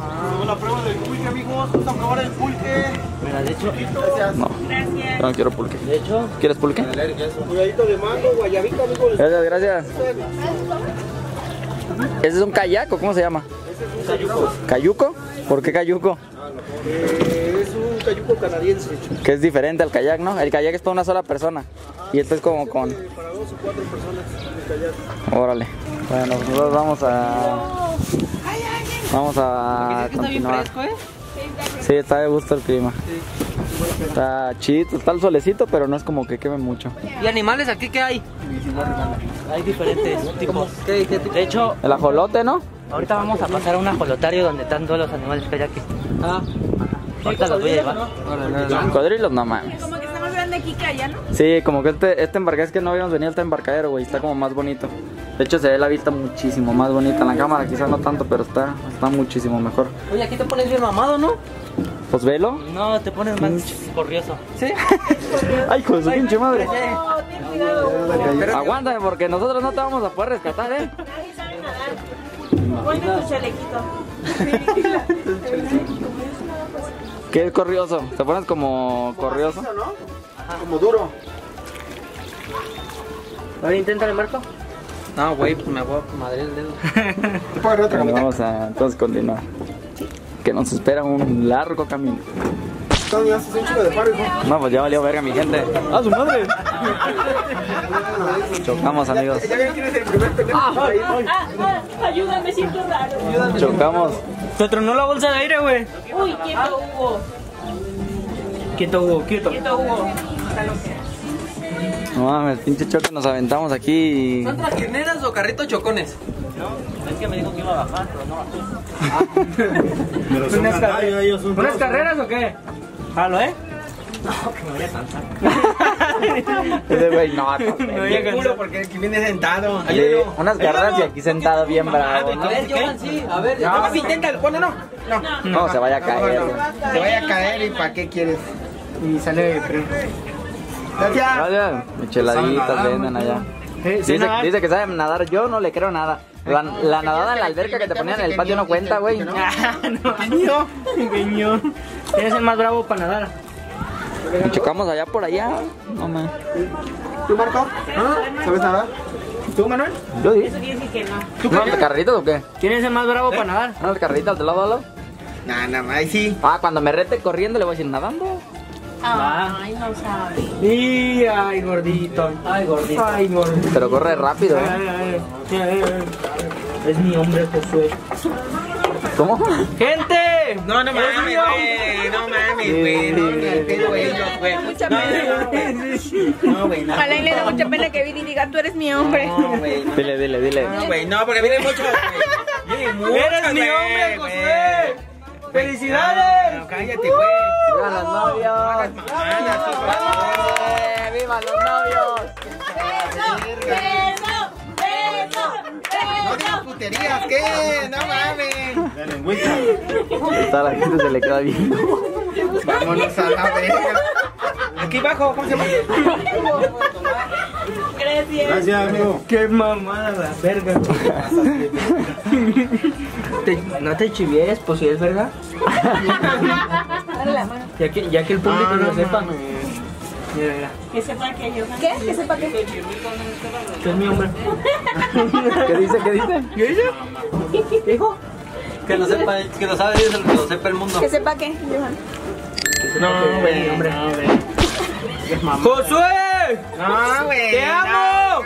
La prueba del pulque, amigos. Vamos a probar el pulque. Mira, de hecho, No, Gracias. no quiero pulque. de hecho, ¿Quieres pulque? Cuidadito de mango, guayabita, amigos. Gracias, gracias. ¿Ese es un kayak o cómo se llama? Cayuco. ¿Cayuco? ¿Por qué cayuco? Eh, es un cayuco canadiense. Que es diferente al kayak, ¿no? El kayak es para una sola persona. Y esto es como con... Para dos o cuatro personas el kayak. Órale. Bueno, nosotros vamos a... Vamos a continuar. Sí, está de gusto el clima. Está chido, está el solecito, pero no es como que queme mucho. ¿Y animales aquí qué hay? hay diferentes tipos. ¿Qué, qué tipo? De hecho, El ajolote, ¿no? ahorita vamos a pasar a un ajolotario donde están todos los animales que hay aquí. Ah, Ahorita los voy a llevar. Cocodrilos, no mames. Como que está más grande aquí que allá, ¿no? Sí, como que este, este embarcadero, es que no habíamos venido a este embarcadero, güey. Está como más bonito. De hecho, se ve la vista muchísimo más bonita. En la cámara quizás no tanto, pero está, está muchísimo mejor. oye, aquí te pones bien mamado, ¿no? Pues velo. No, te pones más corrioso. Sí. Ay, hijo de su pinche madre. No, ten cuidado. Aguántame porque nosotros no te vamos a poder rescatar, ¿eh? Nadie sabe nadar. Ponte tu chalequito. ¿Qué es corrioso? ¿Te pones como corrioso? Como duro. A ver, inténtale, Marco. No, güey, pues me voy a madre el dedo. ¿Puedo agarrar otra Bueno, camita? vamos a entonces continuar. Que nos espera un largo camino. Tony, haces un chico de paro, hijo. No, pues ya valió verga mi gente. ¡Ah, su madre! Chocamos, amigos. Ya ven quién es el primer pendejo. Ahí, ahí. Ah, ah, ayúdame, siento raro. Chocamos. Se tronó la bolsa de aire, güey. Uy, quieto, Hugo. Quieto, Hugo, quieto. Quieto, Hugo. No mames, pinche choque, nos aventamos aquí. ¿Son trajineras o carritos chocones? Es que me dijo que iba a bajar, pero no bajó. ¿Unas, car ¿Unas carreras o qué? Jalo, ¿eh? Ese güey, no, no. Me voy a culo porque aquí viene sentado. Sí, unas carreras y aquí sentado bien bravo, ¿no? A ver, Johan, sí. A ver, no, inténtalo. Bueno, no. No. No, se vaya a caer. Te voy a caer y ¿para qué quieres? Y sale primero. Gracias. Gracias. Micheladitas venden allá. Dice, dice que sabe nadar, yo no le creo nada. La, la nadada en la alberca que te ponían en el patio no cuenta, güey. Ah, no. Guiño. Guiño. Eres el más bravo para nadar. Y chocamos allá por allá. No mames. ¿Tú, Marco? ¿Sabes nadar? ¿Tú, Manuel? Yo sí. Dice que no. ¿No de carritos o qué? ¿Quién es el más bravo para nadar? ¿No de carritos de lado a lado? Nah, nada más, ahí sí. Ah, cuando me rete corriendo le voy a decir nadando. Ay, no sabe. Y ay, gordito. Ay, gordito. Ay, gordito. Pero corre rápido, Ay, ¿eh? ay, ay, ay. Es mi hombre, Josué. ¿Cómo? ¡Gente! No, no mames, güey. No mames, güey. No, ni al pedo, güey. güey. Mucha pena. No, güey, no. Ojalá y le da mucha pena que Viri diga, tú eres mi hombre. No, güey. No, Dile, dile, dile. güey, no, porque viene mucho, güey. Viene mucho, ¡Eres mi güey, hombre, güey. Josué! ¡Felicidades! No, cállate, güey. ¡Viva los novios! Mamadas, tú, ¡Eh, ¡Viva los novios! ¡Beso! ¡Beso! No digas puterías, ¿qué? No mames. Toda la gente se le queda viendo. Vámonos a la verga. Aquí abajo, ¿cómo se llama? Gracias. Gracias, amigo. ¡Qué mamada la verga! Te- no te chivies, pues si es verdad. Dale la mano. Ya que, ya que el público Ah, lo no sepa. mames. Mira, mira. Que sepa que yo. ¿Qué? ¿Que sepa qué? Que es mi hombre. ¿Qué dice? ¿Qué dice? ¿Qué dice? ¿Qué dijo? Que lo sepa, que lo sabe, es el que lo sepa el mundo. Que sepa qué, Johan. No, güey, hombre. ¡Josué! No, güey. ¡Te amo!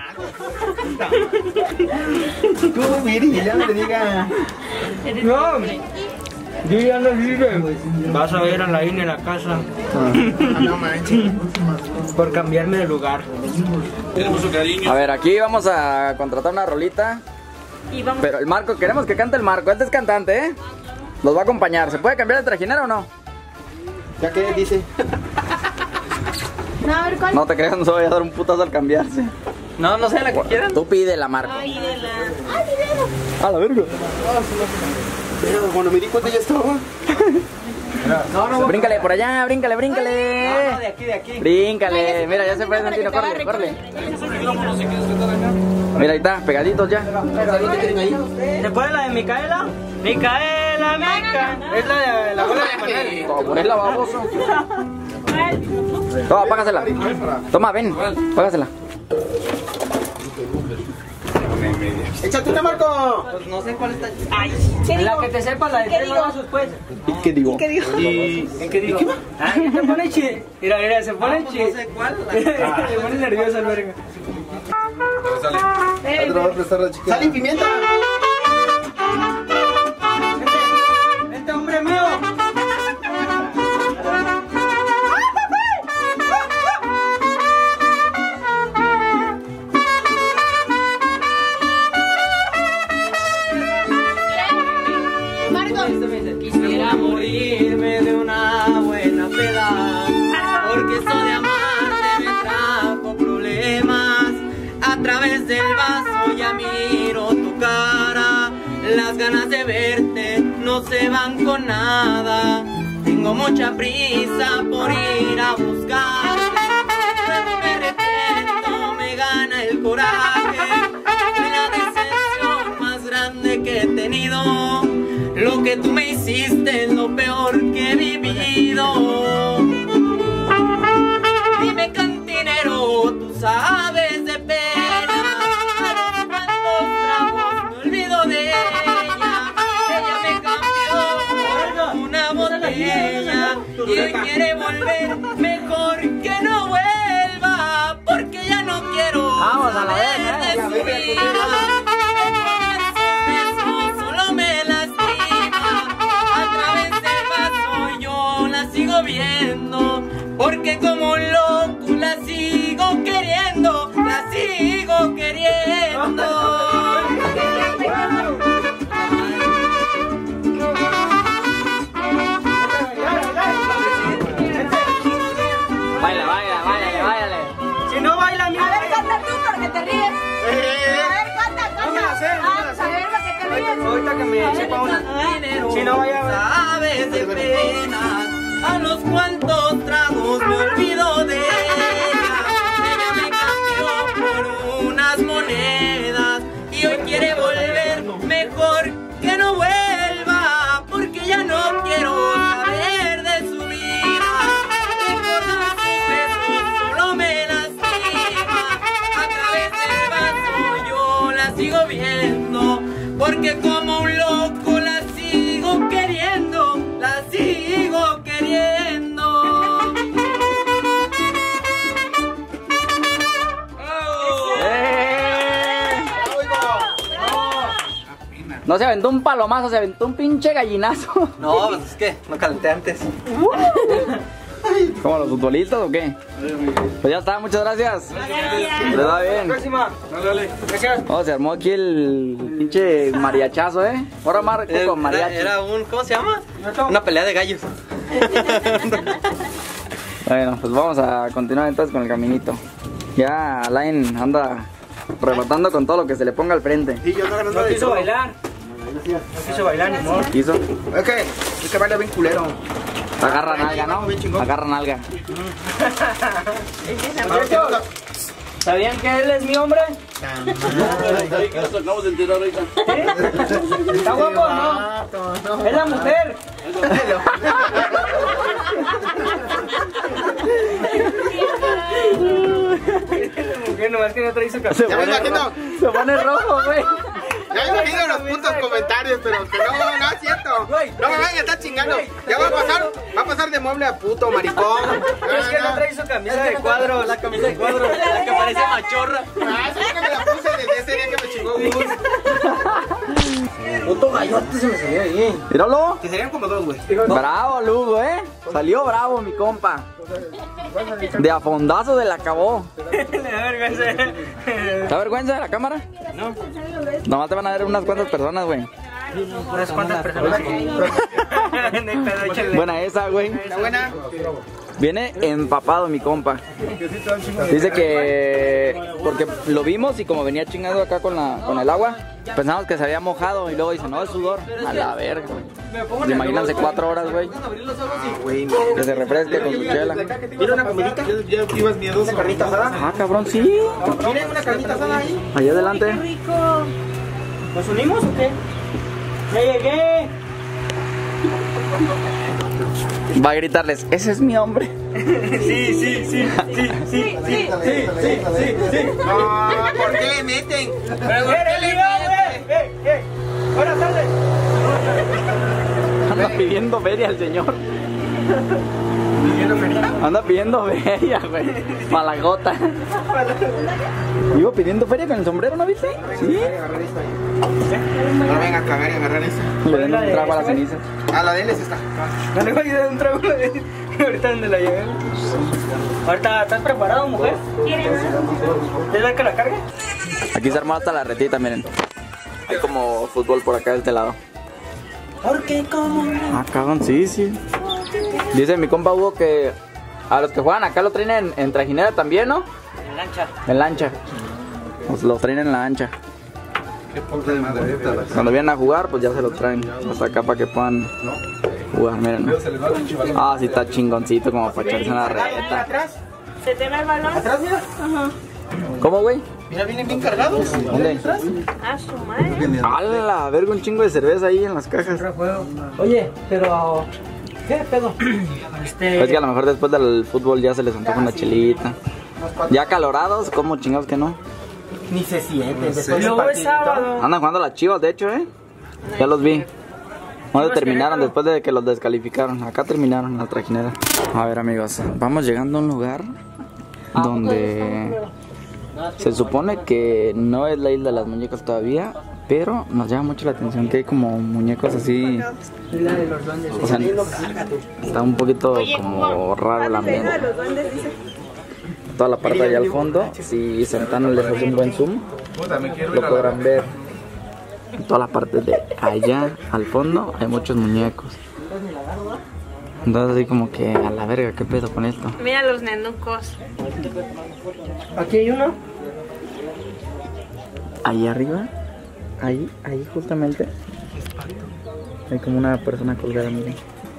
Tú, Viri, ya no te diga. No, yo ya no vive. Vas a ver a la I N E en la casa No manches. por cambiarme de lugar. A ver, aquí vamos a contratar una rolita. Y vamos. Pero el Marco, queremos que cante el Marco. Este es cantante, ¿eh? Los va a acompañar. ¿Se puede cambiar de trajinera o no? ¿Ya qué dice? No, a ver cuál. No te creas, no se vaya a dar un putazo al cambiarse. No, no sé la que quieran. Tú pídela, Marco. Ay, de la. Ay, video. A la verga. Pero cuando me di cuenta ya estaba. No, no, Bríncale por allá, bríncale, bríncale. no, de aquí, de aquí. Bríncale. Mira, ya se fue Santino. Corre, corre. Mira, ahí está, pegaditos ya. ¿Se puede la de Micaela? ¡Micaela! la meca. Es la, la abuela de Manuel. Tu abuela, baboso. Toma, págasela. Toma, ven, págasela. Échate una, Marco. Pues no sé cuál está. Ay, ¿qué La digo? que te sepa, la de ¿Qué tres digo? vasos, pues. ¿Qué digo? ¿Qué dijo? ¿Y en qué digo? Ah, se pone chi. Mira, mira, se pone chi. No sé cuál. Se pone nervioso el verga. Ven, ven. Sal y pimienta. Este hombre mío. Quisiera morirme de una buena peda, porque esto de amarte me trajo problemas. A través del vaso ya miro tu cara, las ganas de verte no se van con nada. Tengo mucha prisa por ir a buscarte, luego me arrepiento, me gana el coraje, de la decepción más grande que he tenido. Lo que tú me hiciste es lo peor que he vivido. Dime, cantinero, tú sabes de pena, a los cuantos tragos me olvido de ella. Ella me cambió por una botella y hoy quiere volver, mejor que no vuelva, porque ya no quiero saber de su vida. Sigo viendo, porque como un loco la sigo queriendo, la sigo queriendo. Baila, baila, baila, baila. Si no baila, mira. A ver, canta tú porque te ríes. A ver, canta, canta. No me la sé, no me la sé. A ver, lo que te ríes. Ahorita que me eche pa' una. Si no vaya a sabes de pena, a los cuantos tragos me olvido de ella. Ella me cambió por unas monedas y hoy quiere volver, mejor que no vuelva, porque ya no quiero saber de su vida. Recordar sus besos solo me lastima, a través del vaso yo la sigo viendo, porque como un loco la sigo queriendo, la sigo queriendo. No se aventó un palomazo, se aventó un pinche gallinazo. No, pues es que no calenté antes. ¿Cómo los futbolistas o qué? Pues ya está, muchas gracias. Gracias. Le da bien. Próxima. Dale, gracias. Oh, se armó aquí el pinche mariachazo, ¿eh? Ahora Marco con mariachi. Era, era un, ¿cómo se llama? Una pelea de gallos. Bueno, pues vamos a continuar entonces con el caminito. Ya Alain anda rematando con todo lo que se le ponga al frente. Y yo no ganando No de quiso todo. bailar. No quiso bailar, ni modo. ¿Quiso? Es que, es que baila bien culero. Agarra nalga, ¿no? Agarra nalga. ¿Sabían que él es mi hombre? Nos acabamos de enterar ahorita. ¿Está guapo o no? Es la mujer. La mujer nomás que no trae su Se cabeza. Ya me pone, imagino. se pone rojo, güey. Ya me imagino los putos comentarios, pero que no, no es cierto. No me vayan a estar chingando. Ya va a pasar, va a pasar de mueble a puto, maricón. Es que no trae su camisa de cuadros. La camisa de cuadros. La que parece machorra. Ah, sí, que me la puse desde ese día que me chingó Gus. Puto gallote se me salió ahí. Míralo. Que serían como dos, güey. Bravo, Lugo, ¿eh? Salió bravo, mi compa. De a fondazo se la acabó. Le da vergüenza. ¿Te da vergüenza de la cámara? No. Nomás te van a ver unas cuantas personas, güey. Unas cuantas personas. Buena esa, güey. Está buena. Viene empapado mi compa. Dice que porque lo vimos y como venía chingado acá con la con el agua, pensamos que se había mojado y luego dice, no, es sudor. A la verga. Pues imagínense cuatro horas, güey. Que se refresque con su chela. Mira una comidita. Ya ibas miedoso. Una carnita asada. Ah, cabrón, sí. Miren una carnita asada ahí. Allá adelante. Qué rico. ¿Nos unimos o qué? ¡Ya llegué! Va a gritarles, ese es mi hombre. Sí, sí, sí, sí, sí, sí, sí, sí, sí, sí. No, ¿por qué le meten? ¿Por qué le meten? ¡Eh, eh! ¡Buenas tardes! Anda pidiendo feria el señor. Anda pidiendo feria, güey. Malagota. Iba pidiendo feria con el sombrero, ¿no viste? Sí. No venga a cagar y agarrar eso. Le den un trago a la ceniza. A la de él es esta. No le voy a dar un trago. Ahorita donde la llevé. Ahorita, ¿estás preparado, mujer? ¿Quieres que la cargue? Aquí se armó hasta la retita, miren. Hay como fútbol por acá de este lado. ¿Por qué? ¿Cómo? Ah, cabrón, sí, sí. Dice mi compa Hugo que a los que juegan acá lo traen en, en trajinera también, ¿no? En lancha. En lancha. Pues lo traen en la ancha. Cuando vienen a jugar, pues ya se lo traen hasta acá para que puedan jugar, miren. Ah, sí está chingoncito como para echarse una reta. ¿Se te va el balón? Atrás, mira. Ajá. ¿Cómo, güey? Mira, vienen bien cargados. ¿Dónde? A su madre. ¡Hala! Verga, un chingo de cerveza ahí en las cajas. Oye, pero... ¿qué pedo? Este... Es que a lo mejor después del fútbol ya se les antoja una chelita. Ya calorados, ¿cómo chingados que no? Ni se siente. Luego es sábado. Andan jugando las Chivas, de hecho, ¿eh? Ya los vi. ¿Dónde terminaron después de que los descalificaron? Acá terminaron la trajinera. A ver, amigos, vamos llegando a un lugar donde se supone que no es la isla de las muñecas todavía, pero nos llama mucho la atención que hay como muñecos así. O sea, está un poquito como raro el ambiente. Toda la parte de allá al fondo, si Santana les hace un buen zoom, lo podrán ver. En toda la parte de allá al fondo hay muchos muñecos. Entonces así como que a la verga, ¿qué pedo con esto? Mira los nenucos. Aquí hay uno. Ahí arriba, ahí, ahí justamente, hay como una persona colgada, miren.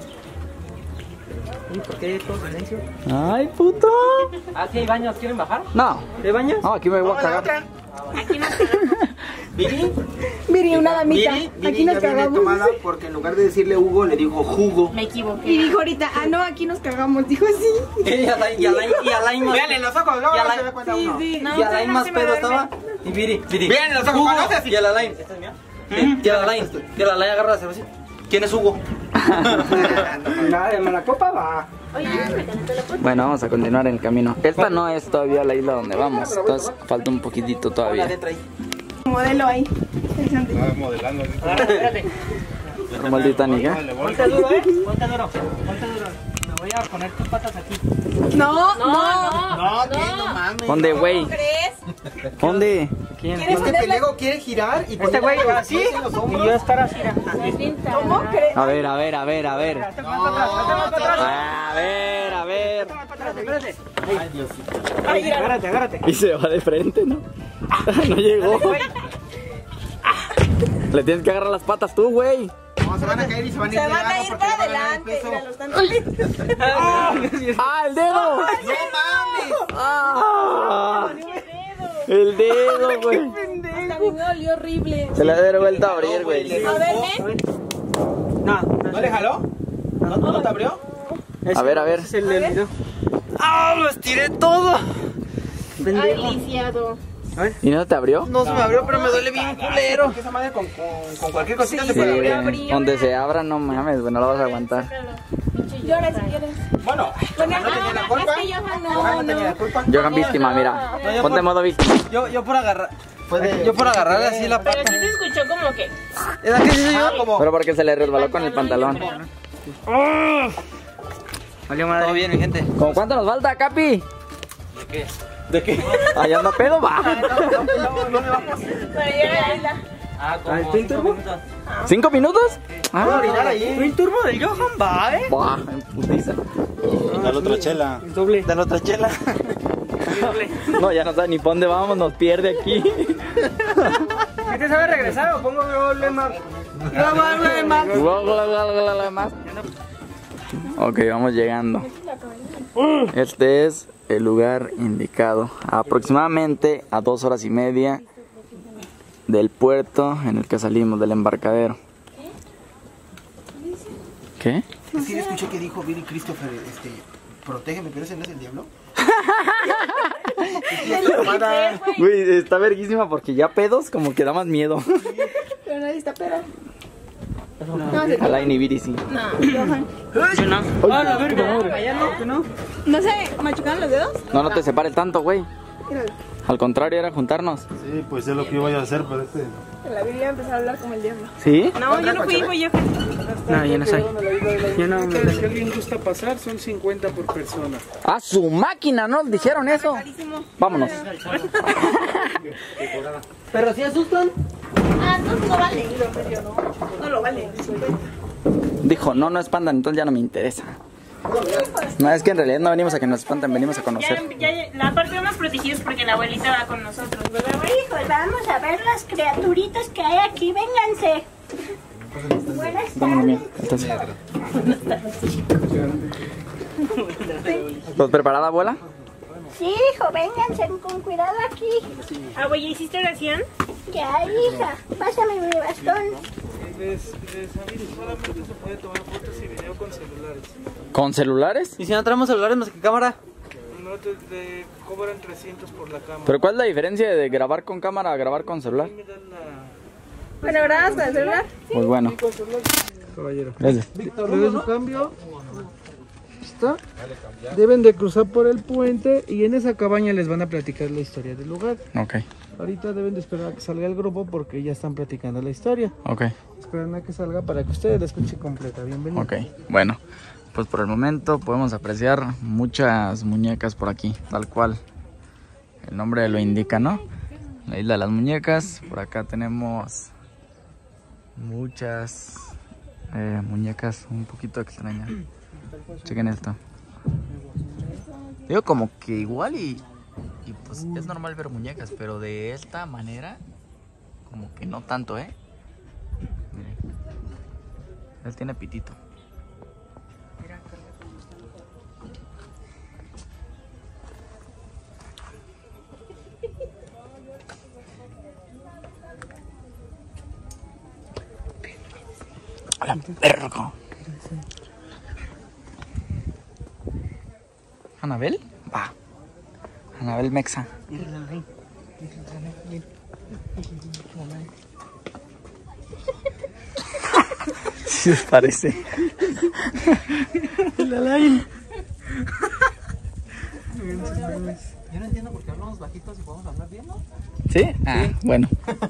¿Por qué todo silencio? ¡Ay, puto! ¿Aquí hay baños? ¿Quieren bajar? No, ¿De baños? no, aquí me voy a cagar. Aquí nos quedamos. ¿Viri? Viri, una damita. Viri, Viri Aquí nos ya viene cagamos. tomada porque en lugar de decirle Hugo, le dijo jugo. Me equivoqué. Y dijo ahorita, ah, no, aquí nos cagamos. Dijo así. Y Alain, y Alain, y Alain más... Vean en los ojos, no, Y no Alain- se da cuenta Sí, uno. sí. No, Y Alain no más se me pedo duerme. estaba. Y Viri, Viri. Vean en los ojos, Hugo. conoces. Y el Alain. ¿Esta es mía? Y el Alain. Y el Alain agarra la cerveza. ¿Quién es Hugo? Nada de mala copa va. Oye, me calenté la puerta. Bueno, vamos a continuar en el camino. Esta no es todavía la isla donde vamos, entonces falta un poquitito todavía. Modelo ahí. modelando. Espérate. Como el Titanic, ¿eh? Ponte duro, eh. Ponte duro. Ponte duro. Me voy a poner tus patas aquí. No, No, no. no. No, ¿qué? No mames. ¿Dónde, güey? ¿Crees? ¿Dónde? Este pendejo quiere girar y Este güey así. en los Y hombros. yo estar así. ¿Cómo crees? A ver, a ver, a ver, a ver. Hazte más para atrás. Hazte más para atrás. A ver, a ver. Espérate, espérate. Ay, Dios. Ay, agárrate, agárrate. Y se va de frente, ¿no? No llegó. Le tienes que agarrar las patas tú, güey. No, se van a caer y se van a ir Se de van a lado ir porque para le van a dar adelante. peso. Mira, los están... ¡Ah, el dedo! ¡No mames! ¡Ah! El dedo, güey. Hasta a mí me dolió horrible. Se le ha de haber vuelto a abrir, güey. A ver, ven. No, ¿No le jaló? ¿No, no te abrió? A ver, a ver. es el del video. ¡Ah! ¡Lo estiré todo! Ay, lisiado. ¿Y no te abrió? No se me abrió, pero me duele bien culero. Porque esa madre con, con, con cualquier cosita se Sí, puede abrir. güey. Donde se abra, no mames, güey, no lo vas a aguantar. Llora si quieres. Bueno, Bueno, Johan no tenía la no, culpa. es que Johan no, Johan no tenía no. la culpa. Johan víctima, mira. No, yo Ponte por- modo víctima. Yo, yo por agarrar. Puede- Yo por agarrarle así la Pero pata. sí se escuchó como que... ¿Es aquí sí soy Ah, yo? como. Pero porque se le resbaló con el pantalón. Valió madre. Todo bien, mi gente. ¿Cómo cuánto nos falta, Capi? ¿De qué? ¿De qué? Allá anda pedo, va. Para llegar a la isla. Ah, como ¿Al cinco Twin Turbo? minutos. ¿Cinco minutos? ¿Puedo Ah, orinar ahí? ¿Twin Turbo del Johan? Va, eh. buah, en putiza. Dale otra chela. Doble. Dale otra chela. No, ya no sabe ni para dónde vamos, nos pierde aquí. ¿Qué te sabe regresar o pongo doble más? Doble más. Bla, bla, bla, bla, bla, más. Ok, vamos llegando. Este es el lugar indicado. Aproximadamente a dos horas y media del puerto en el que salimos, del embarcadero. ¿Qué? Es que yo escuché que dijo Billy Christopher, este, protégeme, pero ese no es el diablo. Güey, está verguísima porque ya pedos como que da más miedo. Pero nadie está pedo. A la Inibiri sí. No, Johan. Yo no. ¡Ah, la verga! Allá no, que no. ¿No se machucaron los dedos? No, no te separes tanto, güey. Míralo. Al contrario, era juntarnos. Sí, pues es lo que yo voy a hacer, pero este... En la Biblia empezó a hablar como el diablo. ¿Sí? No, yo no fui, fui yo. No, yo no soy. Yo no. Si alguien gusta pasar, son cincuenta por persona. ¡A su máquina! ¿No dijeron eso? Carísimo. Vámonos. ¿Pero si asustan? Ah, no, no vale. No lo vale. Dijo, no, no espantan, entonces ya no me interesa. No, es que en realidad no venimos a que nos espanten, venimos a conocer. Ya, ya, la parte más protegida es porque la abuelita va con nosotros, ¿verdad? Hijos, vamos a ver las criaturitas que hay aquí, vénganse. Buenas Vámonos bien. Entonces. ¿Estás preparada, abuela? Sí, hijo, vénganse con cuidado aquí. Abuela, ¿hiciste oración? Ya, hija, pásame mi bastón. Les, les aviso, solamente se puede tomar fotos y video con celulares. ¿Con celulares? ¿Y si no traemos celulares más que cámara? No te, te cobran trescientos por la cámara. ¿Pero cuál es la diferencia de grabar con cámara a grabar con celular? Bueno, ¿grabas con el celular? Pues bueno. Caballero. Gracias. Le doy su cambio. ¿Está? Deben de cruzar por el puente y en esa cabaña les van a platicar la historia del lugar. Ok, Ahorita deben de esperar a que salga el grupo porque ya están platicando la historia. ok, Esperan a que salga para que ustedes la escuchen completa. Bienvenido. ok. Bueno, pues por el momento podemos apreciar muchas muñecas por aquí, tal cual el nombre lo indica, ¿no? La isla de las muñecas. Por acá tenemos muchas eh, muñecas un poquito extrañas. Chequen esto. Digo como que igual y, y pues es normal ver muñecas, pero de esta manera como que no tanto, ¿eh? Miren. Él tiene pitito. A la verga. ¿Anabel? Va. Anabel Mexa. Sí les parece. El Alain. Yo no entiendo por qué hablamos bajitos y podemos hablar bien, ¿no? ¿Sí? Ah, bueno.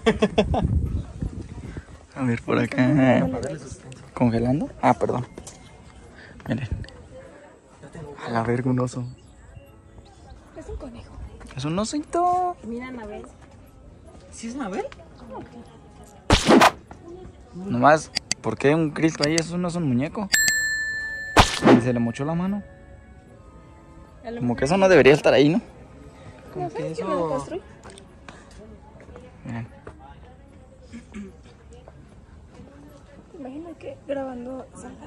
A ver, por acá. ¿Congelando? Ah, perdón. Miren. A la verga, un oso. Es un conejo. Es un osito. Mira, Anabel. ¿Sí es Anabel? Nomás, ¿por qué un Cristo ahí? Eso no es un muñeco. Y se le mochó la mano. Como que eso no debería estar ahí, ¿no? No sé, ¿quién lo construyó? Miren. Imagina que grabando salga.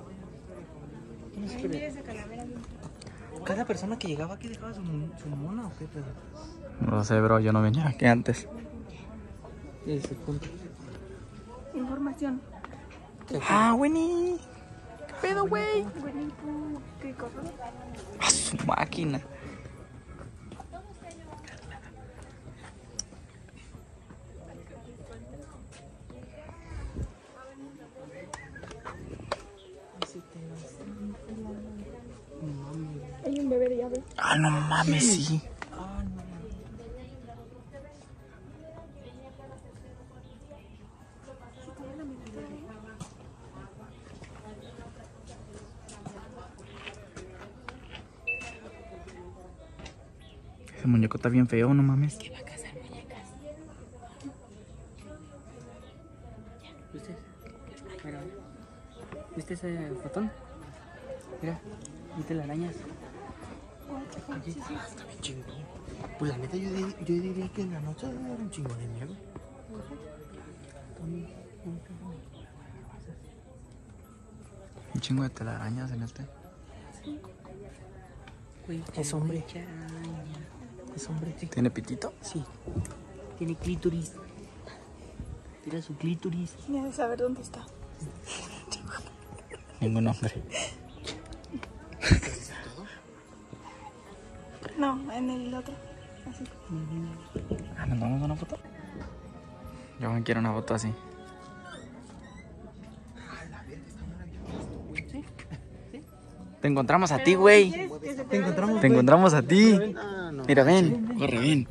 Cada persona que llegaba aquí dejaba su, su mona o qué pedo. No lo sé, bro, yo no venía aquí antes. Ese punto. Información. Ah, Winnie. ¿Qué pedo, güey? ¿Qué cosa? A su máquina. Hay un bebé de llave. Ah, no mames, sí. Ese muñeco está bien feo, no mames. ¿Qué va a cazar muñecas? ¿Viste? Mira, ¿viste ese fotón? Mira, ¿viste las arañas? Oye, ah, está bien chingón. Pues la neta yo, di- yo diría que en la noche debe haber un chingo de nieve. Un chingo de telarañas en este. Güey, Es hombre. es hombre. ¿Tiene pitito? Sí. Tiene clítoris. Mira su clítoris. Ni de saber dónde está. Ningún nombre. No, en el otro. Así. Ah, ¿nos damos una foto? Yo me quiero una foto así. Te encontramos a ti, güey. Te encontramos. Te encontramos a ti. Mira, ven. Corre, ven.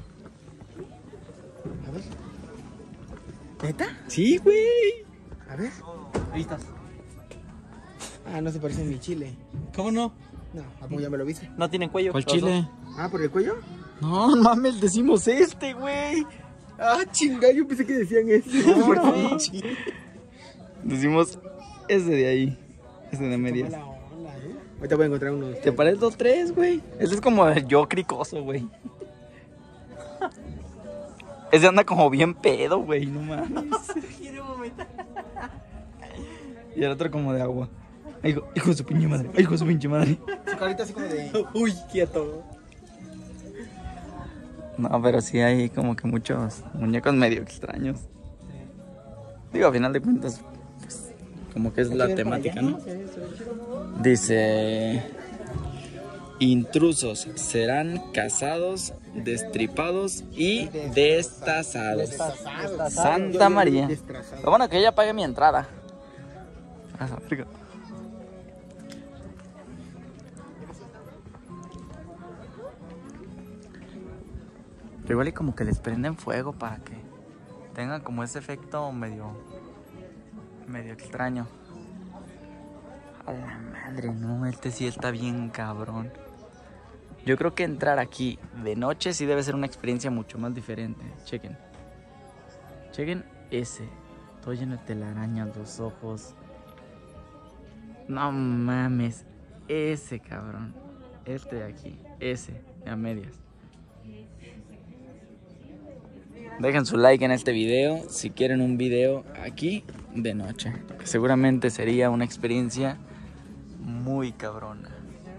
¿Neta? Sí, güey. A ver. Ahí estás. Ah, no se parece a mi chile. ¿Cómo no? No, ¿a poco ya me lo viste? No tienen cuello. ¿Cuál los chile? dos. Ah, ¿por el cuello? No, mames, decimos este, güey. Ah, chinga, yo pensé que decían ese. No, no. Decimos ese de ahí. Ese de medias. Hola, hola, ¿eh? Ahorita voy a encontrar uno. ¿Te parece dos, tres, güey? Ese es como el yo cricoso, güey. Ese anda como bien pedo, güey, no mames. Y el otro como de agua. Ay, hijo, hijo de su pinche madre. Ay, hijo de su pinche madre. Su carita así como de... Uy, quieto. No, pero sí hay como que muchos muñecos medio extraños. Digo, a final de cuentas, pues, como que es la temática, ¿no? Dice... Intrusos serán cazados, destripados y destazados. Santa María. Lo bueno que ella pague mi entrada. Pero igual y como que les prenden fuego para que tengan como ese efecto medio medio extraño. A la madre, no, este sí está bien cabrón. Yo creo que entrar aquí de noche sí debe ser una experiencia mucho más diferente. Chequen. Chequen ese. Todo lleno de telarañas, los ojos. No mames. Ese cabrón. Este de aquí. Ese. A medias. Dejen su like en este video si quieren un video aquí de noche. Que seguramente sería una experiencia muy cabrona.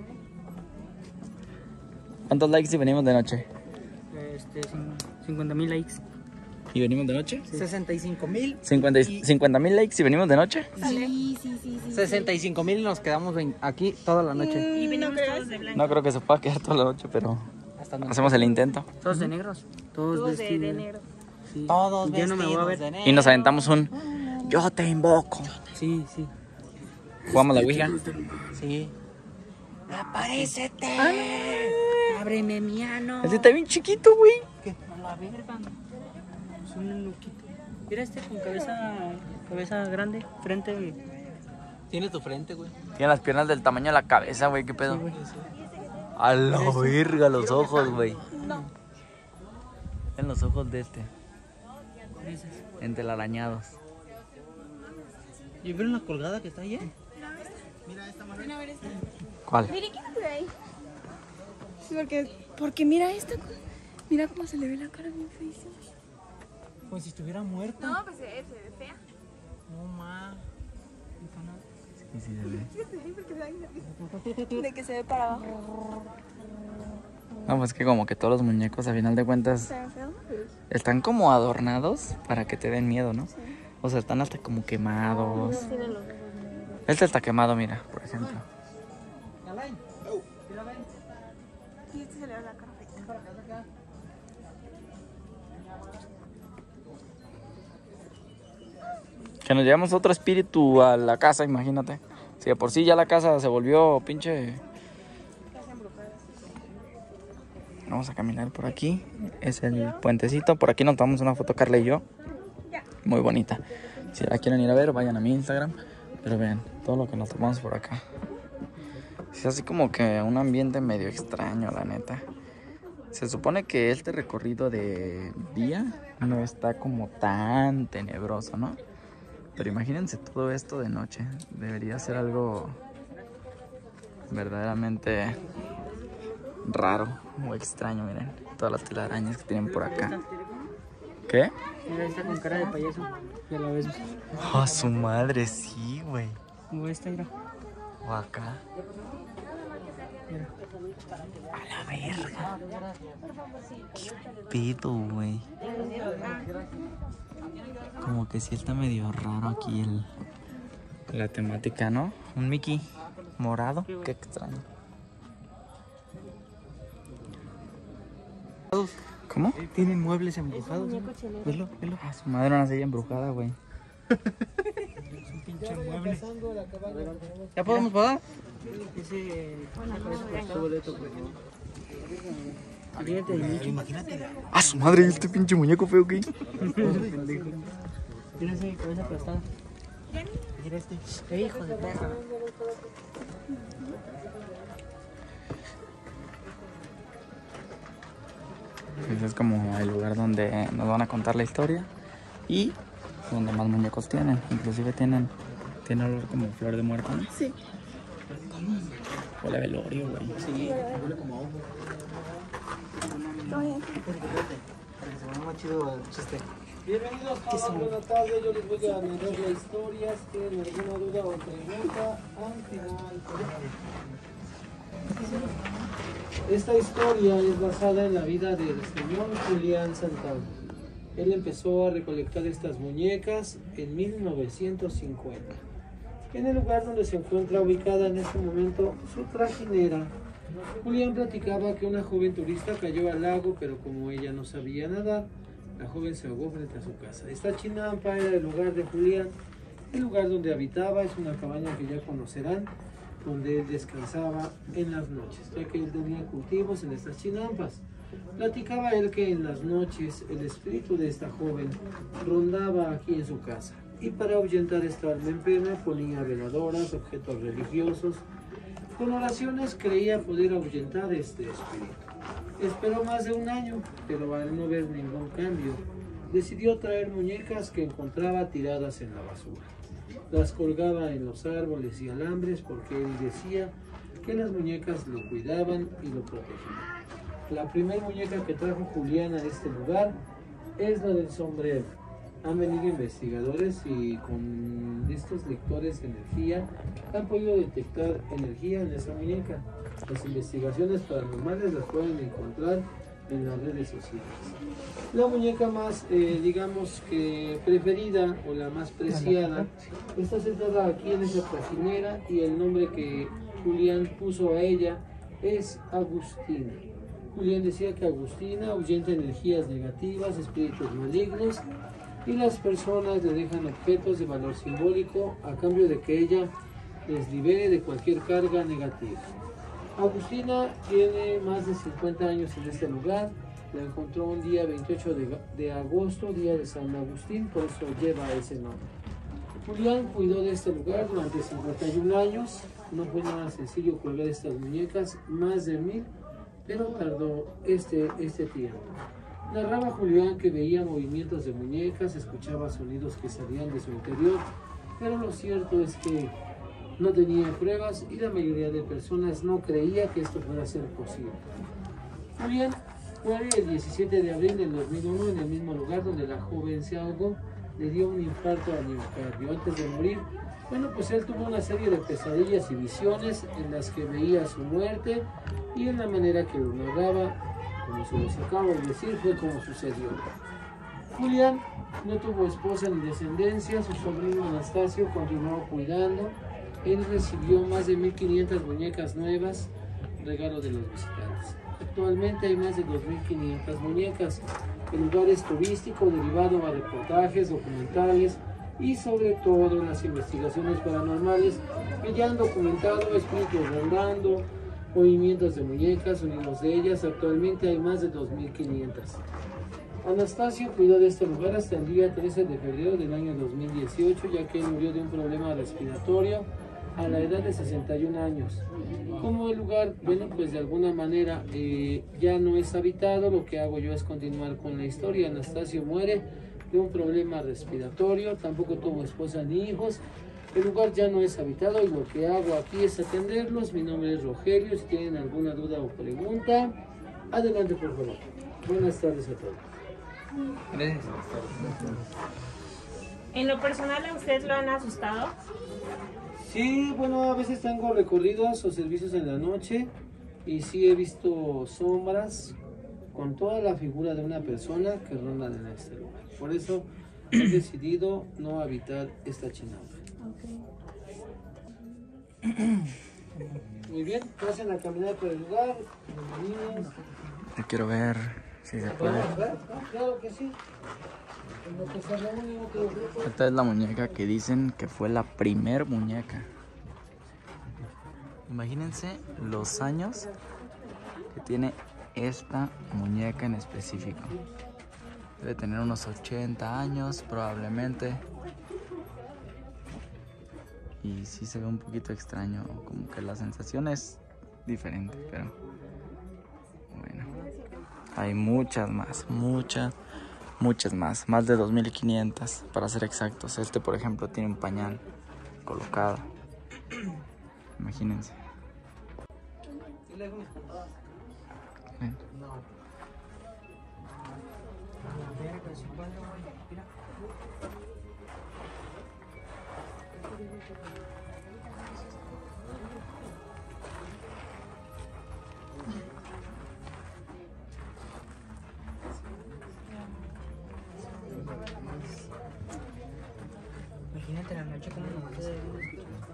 ¿Cuántos likes si venimos de noche? Este, cincuenta mil likes. ¿Y venimos de noche? sesenta y cinco mil. ¿cincuenta mil likes si venimos de noche? Sí, sí, sí, sí. sesenta y cinco mil y nos quedamos aquí toda la noche. Y vinimos todos de blanco. No creo que se pueda quedar toda la noche, pero hacemos el intento. Todos de negros. Todos, Todos de, de vestidos. negro. Sí. Todos Ya no me voy a ver. vestidos de negro. Y nos aventamos un yo te invoco. Sí, sí. ¿Jugamos la Ouija? Sí. ¡Aparécete! Ábreme mi ano. Ese está bien chiquito, güey. A la verga. Es un loquito. Mira este con cabeza, cabeza grande, frente. Tiene tu frente, güey. Tiene las piernas del tamaño de la cabeza, güey. ¿Qué pedo? Sí, güey. A la verga, los ojos, güey. En los ojos de este. Entelarañados. ¿Y vieron la colgada que está ahí? ¿Eh? Ven a ver esta. ¿Cuál? Mire, quítate de ahí. Sí, porque, porque mira esta. Mira cómo se le ve la cara bien feísima. Como si estuviera muerta. No, pues se, se ve fea. No, ma. Sí, sí, se ve. Fíjate ahí porque de, de que se ve para abajo. No, pues que como que todos los muñecos, a final de cuentas, ¿Se ve feo? están como adornados para que te den miedo, ¿no? O sea, están hasta como quemados. Tiene los ojos. Este está quemado, mira, por ejemplo. Y este se le ve la cara feita. Que nos llevamos otro espíritu a la casa, imagínate. Si de por sí ya la casa se volvió pinche... Vamos a caminar por aquí. Es el puentecito. Por aquí nos tomamos una foto Carla y yo. Muy bonita. Si la quieren ir a ver, vayan a mi Instagram. Pero vean, todo lo que nos tomamos por acá. Es así como que un ambiente medio extraño, la neta. Se supone que este recorrido de día no está como tan tenebroso, ¿no? Pero imagínense todo esto de noche. Debería ser algo verdaderamente raro o extraño, miren. Todas las telarañas que tienen por acá. ¿Qué? Mira, está con cara de payaso. Ya la ves. ¡Ah, oh, su madre! Sí, güey. O esta, mira. O acá. Mira. A la verga. ¿Qué pedo, güey? Como que sí está medio raro aquí el, La temática, ¿no? Un Mickey morado. Qué extraño. ¿Cómo? Tienen muebles embrujados. Velo, velo. A su madre una silla embrujada, güey. Es un pinche mueble. ¿Ya podemos pagar? Imagínate. A su madre, este pinche muñeco feo, ¿qué? Mira ese cabeza aplastada. Mira este. ¡Qué hijo de perra! Ese es como el lugar donde nos van a contar la historia y donde más muñecos tienen. Inclusive tienen, tienen olor como flor de muerto, ¿no? Sí. Huele a velorio, güey. Sí, huele como a ojo. Todo bien. Se ve más chido el chiste. Bienvenidos todos, buenas tardes. Yo les voy a narrar la historia. Si tienen alguna duda o pregunta, al final. Esta historia es basada en la vida del señor Julián Santana. Él empezó a recolectar estas muñecas en mil novecientos cincuenta. En el lugar donde se encuentra ubicada en este momento su trajinera, Julián platicaba que una joven turista cayó al lago, pero como ella no sabía nadar, la joven se ahogó frente a su casa. Esta chinampa era el lugar de Julián, el lugar donde habitaba. Es una cabaña que ya conocerán, donde él descansaba en las noches, ya que él tenía cultivos en estas chinampas. Platicaba él que en las noches el espíritu de esta joven rondaba aquí en su casa, y para ahuyentar esta alma en pena ponía veladoras, objetos religiosos. Con oraciones creía poder ahuyentar este espíritu. Esperó más de un año, pero al no ver ningún cambio, decidió traer muñecas que encontraba tiradas en la basura. Las colgaba en los árboles y alambres porque él decía que las muñecas lo cuidaban y lo protegían. La primera muñeca que trajo Julián a este lugar es la del sombrero. Han venido investigadores y con estos lectores de energía han podido detectar energía en esa muñeca. Las investigaciones paranormales las pueden encontrar en las redes sociales. La muñeca más, eh, digamos que preferida o la más preciada está sentada aquí en esa trajinera, y el nombre que Julián puso a ella es Agustina. Julián decía que Agustina ahuyenta energías negativas, espíritus malignos, y las personas le dejan objetos de valor simbólico a cambio de que ella les libere de cualquier carga negativa. Agustina tiene más de cincuenta años en este lugar. La encontró un día veintiocho de agosto, día de San Agustín, por eso lleva ese nombre. Julián cuidó de este lugar durante cincuenta y un años. No fue nada sencillo colgar estas muñecas, más de mil, pero tardó este, este tiempo. Narraba Julián que veía movimientos de muñecas, escuchaba sonidos que salían de su interior, pero lo cierto es que no tenía pruebas y la mayoría de personas no creía que esto fuera a ser posible. Julián muere el diecisiete de abril del dos mil uno en el mismo lugar donde la joven se ahogó. Le dio un infarto al miocardio. Antes de morir, bueno, pues él tuvo una serie de pesadillas y visiones en las que veía su muerte, y en la manera que lo narraba, como se los acabo de decir, fue como sucedió. Julián no tuvo esposa ni descendencia. Su sobrino Anastasio continuó cuidando. Él recibió más de mil quinientas muñecas nuevas, regalo de los visitantes. Actualmente hay más de dos mil quinientas muñecas. El lugar es turístico, derivado a reportajes, documentales y sobre todo las investigaciones paranormales, que ya han documentado espíritus rondando, movimientos de muñecas, sonidos de ellas. Actualmente hay más de dos mil quinientas. Anastasio cuidó de este lugar hasta el día trece de febrero del año dos mil dieciocho, ya que él murió de un problema respiratorio a la edad de sesenta y un años. Como el lugar, bueno, pues de alguna manera eh, ya no es habitado, lo que hago yo es continuar con la historia. Anastasio muere de un problema respiratorio, tampoco tuvo esposa ni hijos. El lugar ya no es habitado y lo que hago aquí es atenderlos. Mi nombre es Rogelio. Si tienen alguna duda o pregunta, adelante por favor. Buenas tardes a todos. Gracias. ¿En lo personal a usted lo han asustado? Sí, bueno, a veces tengo recorridos o servicios en la noche y sí he visto sombras con toda la figura de una persona que rondan en este lugar. Por eso he decidido no habitar esta chinampa. Okay. Muy bien, pasen a caminar por el lugar. Bienvenidos. Yo quiero ver si se puede. Claro que sí. Esta es la muñeca que dicen que fue la primer muñeca. Imagínense los años que tiene esta muñeca en específico. Debe tener unos ochenta años probablemente. Y sí se ve un poquito extraño, como que la sensación es diferente, pero bueno. Hay muchas más, muchas, muchas más. Más de dos mil quinientas para ser exactos. Este, por ejemplo, tiene un pañal colocado. Imagínense. ¿Ven? Imagínate la noche como no queda de luz.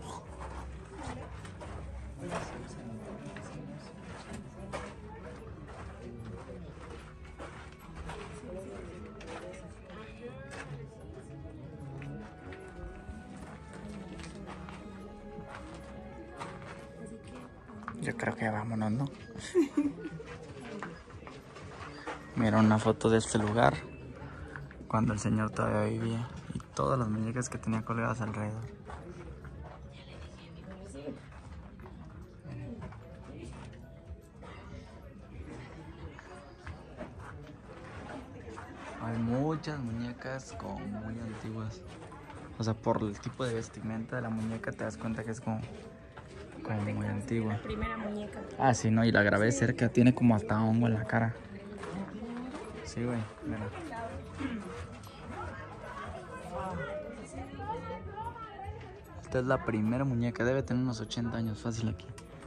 Yo creo que vámonos, ¿no? Mira una foto de este lugar cuando el señor todavía vivía y todas las muñecas que tenía colgadas alrededor. Hay muchas muñecas como muy antiguas. O sea, por el tipo de vestimenta de la muñeca te das cuenta que es como, como muy antigua. La primera muñeca. Ah, sí, no, y la grabé cerca, tiene como hasta hongo en la cara. Sí, güey, mira. Esta es la primera muñeca, debe tener unos ochenta años, fácil aquí.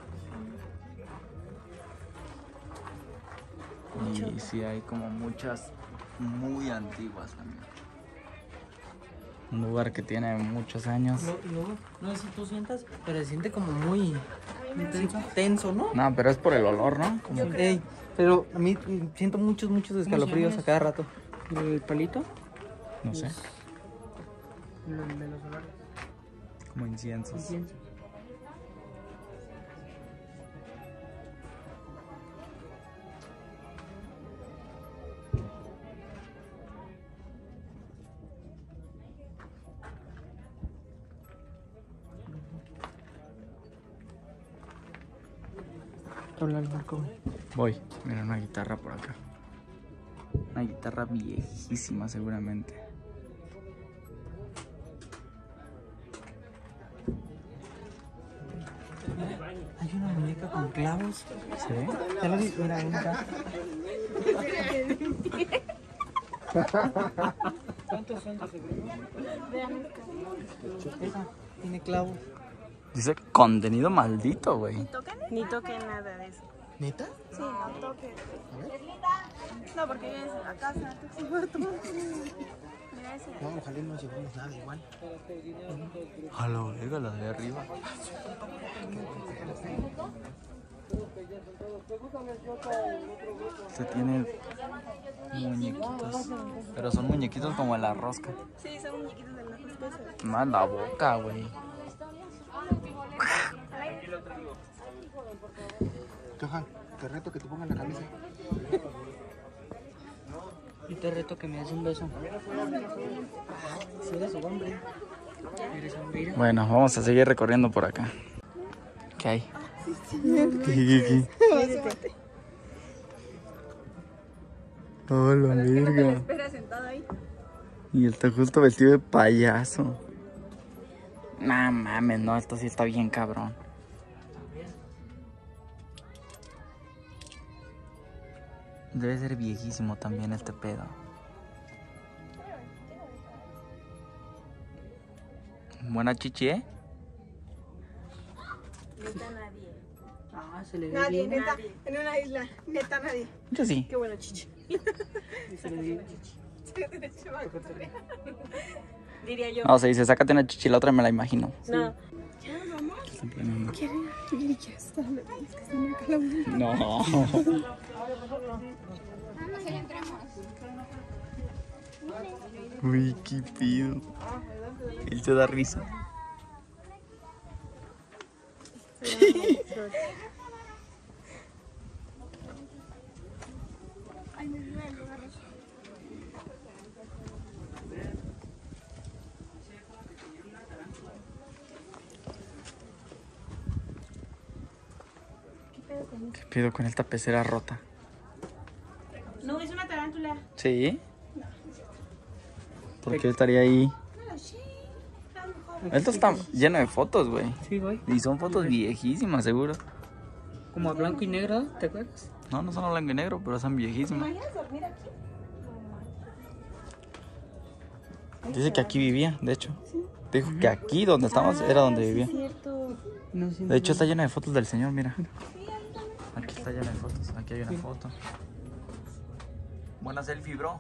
Y sí, hay como muchas muy antiguas también. Un lugar que tiene muchos años. No, no, no sé si tú sientas, pero se siente como muy tenso, tenso, ¿no? No, pero es por el olor, ¿no? Como... Ey, pero a mí siento muchos, muchos escalofríos a cada rato. ¿El palito? No sé. El de los olores. Como inciensos. Incienso. Habla el Marco. Voy, mira una guitarra por acá. Una guitarra viejísima seguramente. Hay una muñeca con clavos. ¿Sí? ¿Ya lo vi? Mira, ven acá. ¿Cuántos son de seguridad? Esa tiene clavos. Dice contenido maldito, güey. Ni toquen nada de eso. ¿Neta? Sí, no toquen. No, porque vienes a la casa. Mira ese. No, ojalá no llevemos nada igual. A la verga, la de arriba. Este tiene muñequitos. Pero son muñequitos como en la rosca. Sí, son muñequitos de la rosca. Más la boca, güey. Johan, te reto que te pongan la camisa. Yo te reto que me des un beso. Si eres un hombre. Eres hombre. Bueno, vamos a seguir recorriendo por acá. ¿Qué hay? ¿Qué, qué, qué? Hola, verga. Espera sentado ahí. Y está justo vestido de payaso. Nah, mames, no, esto sí está bien cabrón. Debe ser viejísimo también este pedo. Buena chichi, ¿eh? Neta nadie. Ah, se le ve Nadie, bien. neta. En una isla. Neta nadie. Yo sí. Qué bueno, chichi. Se le ve bien, chichi. Diría yo. No, se dice, sácate una chichi, la otra me la imagino. No. están planeando. ¿Quieren? ¿Quieren que están acá la vuelta? No. Uy, qué pido. Él se da risa. ¿Qué pido con esta pecera rota? No, es una tarántula. ¿Sí? ¿Por qué estaría ahí? Esto está lleno de fotos, güey. Sí, güey. Y son fotos viejísimas, seguro. Como a blanco y negro, ¿te acuerdas? No, no son a blanco y negro, pero son viejísimas. ¿Imaginas dormir aquí? Dice que aquí vivía, de hecho. Dijo que aquí donde estamos era donde vivía. Cierto. De hecho está llena de fotos del señor, mira. Aquí está llena de fotos, aquí hay una foto. Buena selfie, bro.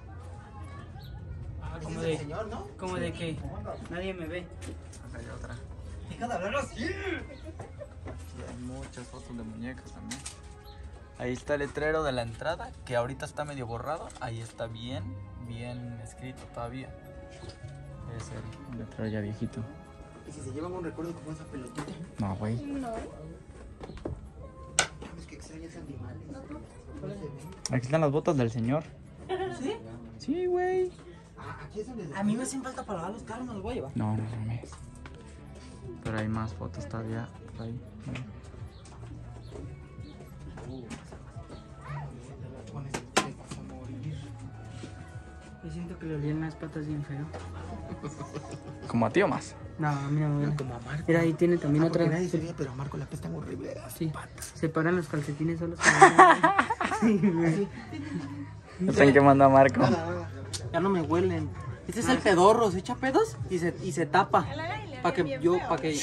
Como de, señor, ¿no? Como de que nadie me ve. Acá hay otra. Deja de hablar así. Aquí hay muchas fotos de muñecas también. Ahí está el letrero de la entrada, que ahorita está medio borrado. Ahí está bien, bien escrito todavía. Es el letrero ya viejito. ¿Y si se llevan un recuerdo como esa pelotita? No, güey. No. Es que extrañas animales. Aquí están las botas del señor. ¿Sí? Sí, güey. Ah, aquí es donde... A mí me hacen falta para lavar los carros, me los voy a llevar. No, no mames. Pero hay más fotos todavía ahí. ahí. Yo siento que le olían las patas bien feo. ¿Como a ti o más? No, a mí no me huele. Como a Marco. Mira, ahí tiene también Ah, otra. porque nadie se veía, pero a Marco le apestan horrible. Sí, se paran los calcetines solos. No sé en qué manda Marco. Ya no me huelen. Este es el pedorro, se echa pedos y se, y se tapa. Para que yo, para que...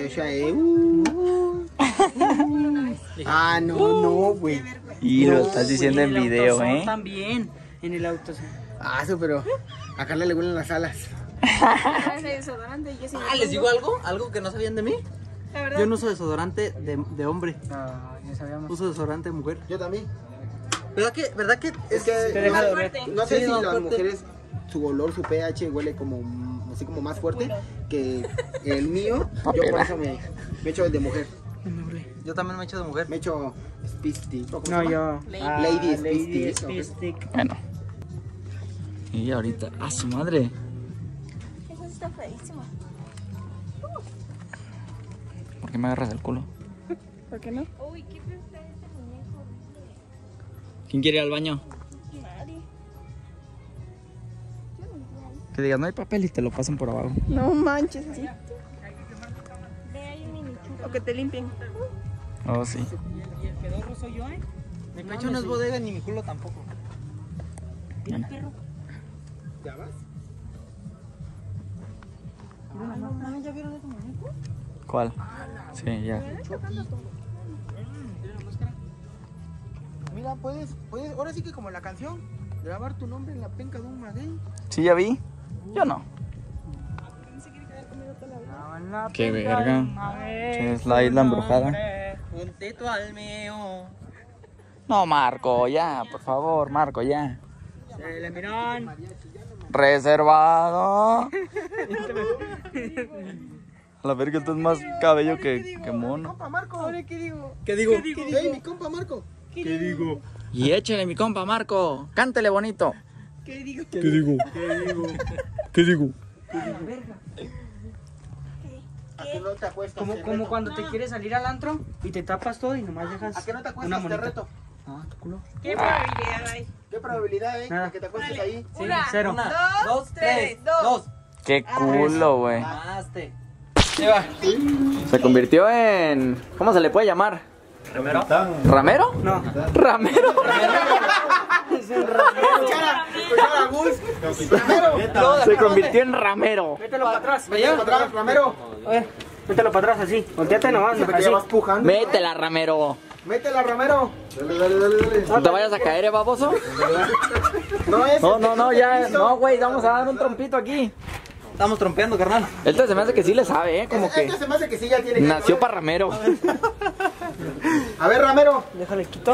Ah, no, no, güey. Y lo estás diciendo en video, ¿eh? También, en el auto. Ah, eso, pero a Carla le huelen las alas. Ah, ¿les digo algo? ¿Algo que no sabían de mí? La verdad. Yo no uso desodorante de, de hombre. Ah, ya sabíamos. Uso desodorante de mujer. Yo también. ¿Verdad que, verdad que Es que te deja de ver? no sé Sí, si no, las fuerte. mujeres, su olor, su pH huele como así como más fuerte que el mío. Yo por eso me, me echo el de mujer. Yo también me echo de mujer. Me echo Speed Stick. ¿Cómo se No, llama? yo. Ah, Lady Speed Lady Stick, Speed ok. Stick. Bueno. Y ahorita, a su madre. Eso está feísimo. ¿Por qué me agarras el culo? ¿Por qué no? Uy, qué feo está este muñeco. ¿Quién quiere ir al baño? Nadie. Que digas, no hay papel y te lo pasan por abajo. No manches, así. O que te limpien. Oh, sí. Y el pedorro soy yo, ¿eh? Mi pecho no es bodega ni mi culo tampoco. Bueno. ¿Ya vas? Ah, no mames, ¿ya vieron ese muñeco? ¿Cuál? Sí, ya. Mira, puedes, puedes, ahora sí que como en la canción, grabar tu nombre en la penca de un maguey. ¿Sí ya vi? Yo no. Qué verga. Sí, es la isla embrujada. Juntito al mío. No, Marco, ya, por favor, Marco, ya. Se le miran. Reservado. A la verga, esto es más cabello que, que mono. Compa Marco. ¿Ahora qué digo? ¿Qué digo? ¿Qué digo? Hey, mi compa Marco. ¿Qué digo? Y échale, mi compa, Marco. Cántele bonito. ¿Qué digo? ¿Qué digo? ¿Qué digo? ¿Qué digo? ¿A que no te acuestas? Como, te como reto? cuando te quieres salir al antro y te tapas todo y nomás dejas ¿A que no te una acuestas? Te monita. reto. Ah, tu culo. ¿Qué probabilidad hay? ¿Qué probabilidad hay Nada. de que te acuestes ahí? Sí, Una, cero. dos, dos, tres, tres, dos. dos. Qué culo, güey. Mamaste. Se va. Se convirtió en... ¿Cómo se le puede llamar? ¿Ramero? ¿Ramero? No. ¿Ramero? Escuchar a Gus. Ramero. Se convirtió en ramero. Mételo para atrás. Vaya para atrás, Ramero. Oye, mételo para atrás así. Volteate nomás. Porque Así. ya vas pujando. Métela, ramero. Métela, Ramero. Dale, dale, dale, dale. No te vayas a caer, ¿eh, baboso? No, ese No, no, no, ya. listo. No, güey, vamos a dar un trompito aquí. estamos trompeando, carnal. Este se me hace que sí le sabe, ¿eh? Como Este que se me hace que sí ya tiene que... nació para ramero. A ver, Ramero. Déjale quito.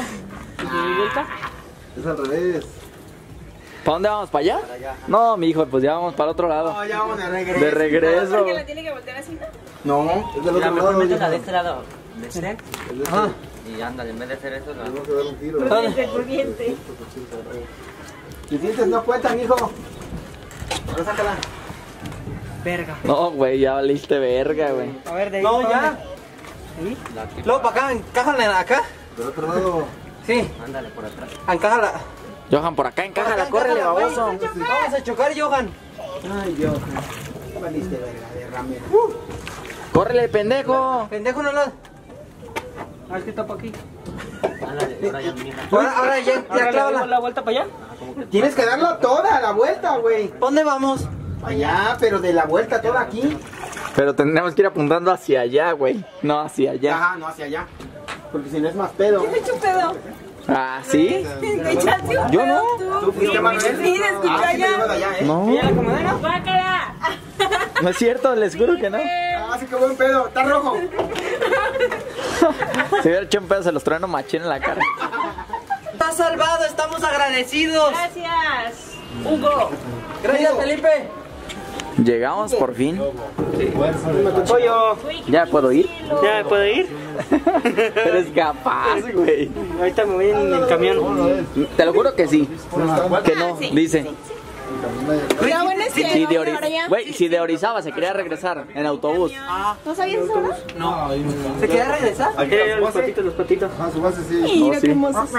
Es al revés. ¿Para dónde vamos? ¿Para allá? No, mi hijo, pues ya vamos para el otro lado. No, ya vamos de regreso. De regreso. ¿Porque la tiene que voltear así, No, no? es del Ya, otro mejor lado. métela de este lado. ¿De este? Ajá. Y ándale, en vez de hacer eso, no. Tenemos que dar un tiro. Corriente, corriente. Si sientes no cuentan, hijo. Ahora sácala. Verga. No, güey, ya valiste verga, güey. A ver, de ahí. No, ¿pa' ya. dónde? Luego para acá, encájala acá. Del otro lado. Sí, Ándale por atrás. encájala. Johan, por acá, encájala, Acá, córrele, encájala, baboso. güey. Vamos a chocar, Johan. Ay, Dios. Valiste verga de Ramero. Córrele, pendejo. Pendejo, no lo. A ver qué tapa aquí. Ándale, ahora ya, mija. Ahora, ahora ya, ya Ahora le doy clávala. la vuelta para allá. Tienes que darla toda, la vuelta, güey. ¿Dónde vamos? Allá, pero de la vuelta toda aquí. Pero tendríamos que ir apuntando hacia allá, güey. No hacia allá. Ajá, no hacia allá. Porque si no es más pedo. ¿Quién te echó un pedo? Ah, ¿sí? ¿Te echaste un Yo pedo no. tú? ¿Tú fuiste, Manuel? Sí, te escuché Ah, sí te allá. llevas allá, ¿eh? No, ¿Y a la comadera? ¡Guácala! no es cierto, les juro que no. Ah, sí que buen pedo. Está rojo. Si hubiera hecho un pedo, se los trueno machín en la cara. Está salvado, estamos agradecidos. Gracias, Hugo. Gracias, Felipe. Llegamos por fin. Pollo. ¿Ya puedo ir? ¿Ya puedo ir? Eres capaz, güey. Ahorita me voy en el camión. Te lo juro que sí. Que no, Sí. dice. Lo bueno es que Si de, ahora Ori- ya- güey, si de Orizaba se quería regresar en autobús. ¿No sabías eso, no? No. ¿Se quiere regresar? Eh, los patitos, los patitos. Ah, su base sí. Mira sí. qué hermosos.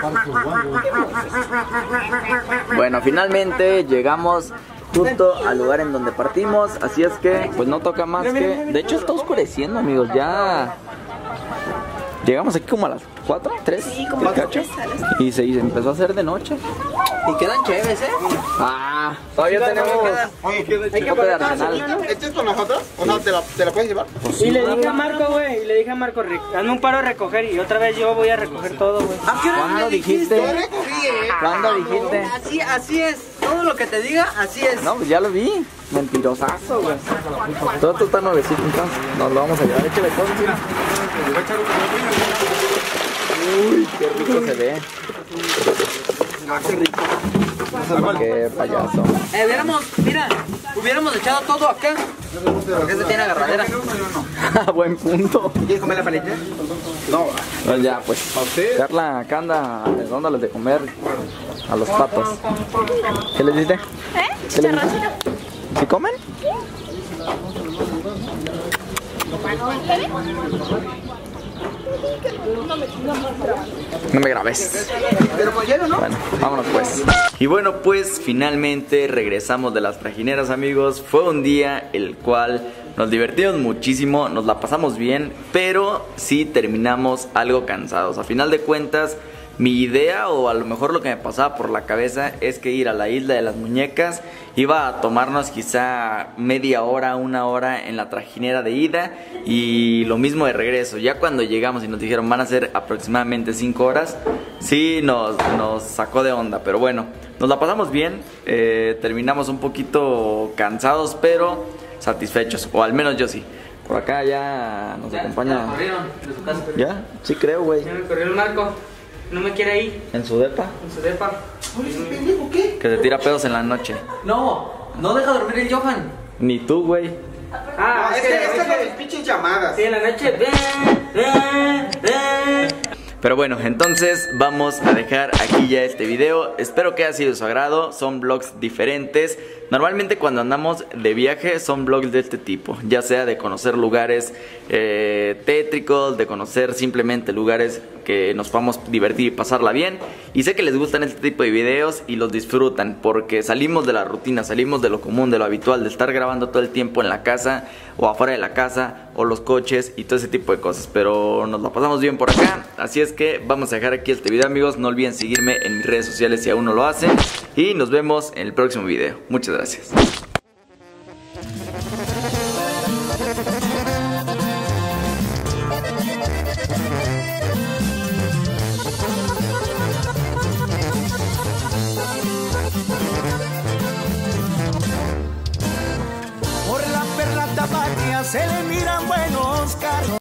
Bueno, finalmente llegamos justo al lugar en donde partimos. Así es que, pues no toca más que. De hecho, está oscureciendo, amigos. Ya. Llegamos aquí como a las cuatro, tres. Sí, como ¿cacho? Y se y se empezó a hacer de noche. Y quedan chéveres, ¿eh? Ah, todavía tenemos. Oye, ¿qué Hay que de Arsenal. ¿Este es con nosotros? O sea, ¿te la, te la puedes llevar? Y le dije a Marco, güey, y le dije a Marco, "Re- hazme un paro a recoger y otra vez yo voy a recoger todo, güey. ¿A qué hora ¿Cuándo me dijiste? Yo recogí, ¿eh? ¿Cuándo dijiste? Así, así es. Todo lo que te diga, así es. No, pues ya lo vi. Mentirosazo, güey. Todo esto está nuevecito, entonces. Nos lo vamos a llevar. Échale todo, mira. Uy, qué rico se ve. Qué payaso. Eh, hubiéramos, mira, hubiéramos echado todo acá. Porque este tiene agarradera. Buen punto. ¿Quieres comer la paleta? No. Pues ya, pues. Carla acá anda dándoles de comer a los patos. ¿Qué les diste? ¿Eh? ¿Qué les diste? Chicharroncito. ¿Sí comen? No me grabes. Pero con hielo, ¿no? Bueno, vámonos pues. Y bueno, pues finalmente regresamos de las trajineras, amigos. Fue un día el cual nos divertimos muchísimo, nos la pasamos bien, pero sí terminamos algo cansados. A final de cuentas, mi idea, o a lo mejor lo que me pasaba por la cabeza, es que ir a la isla de las muñecas iba a tomarnos quizá media hora, una hora en la trajinera de ida y lo mismo de regreso. Ya cuando llegamos y nos dijeron van a ser aproximadamente cinco horas, sí nos, nos sacó de onda, pero bueno, nos la pasamos bien, eh, terminamos un poquito cansados, pero satisfechos, o al menos yo sí. Por acá ya nos acompaña. Corrieron de su casa. ¿Ya? Sí creo, güey. Ya me corrió el Marco. No me quiere ir En su depa. en su depa. Oye, ese pendejo, ¿qué? Que se tira pedos en la noche. No, no deja dormir el Johan. Ni tú, güey. Ah, No, es es que que es que la con noche- mis pinches llamadas. sí, en la noche. eh, eh, eh. Pero bueno, entonces vamos a dejar aquí ya este video. Espero que haya sido de su agrado. Son vlogs diferentes. Normalmente cuando andamos de viaje son vlogs de este tipo, ya sea de conocer lugares eh, tétricos, de conocer simplemente lugares que nos podamos divertir y pasarla bien. Y sé que les gustan este tipo de videos y los disfrutan porque salimos de la rutina, salimos de lo común, de lo habitual, de estar grabando todo el tiempo en la casa o afuera de la casa o los coches y todo ese tipo de cosas. Pero nos la pasamos bien por acá, así es que vamos a dejar aquí este video, amigos. No olviden seguirme en mis redes sociales si aún no lo hacen y nos vemos en el próximo video. Muchas gracias. se le miran buenos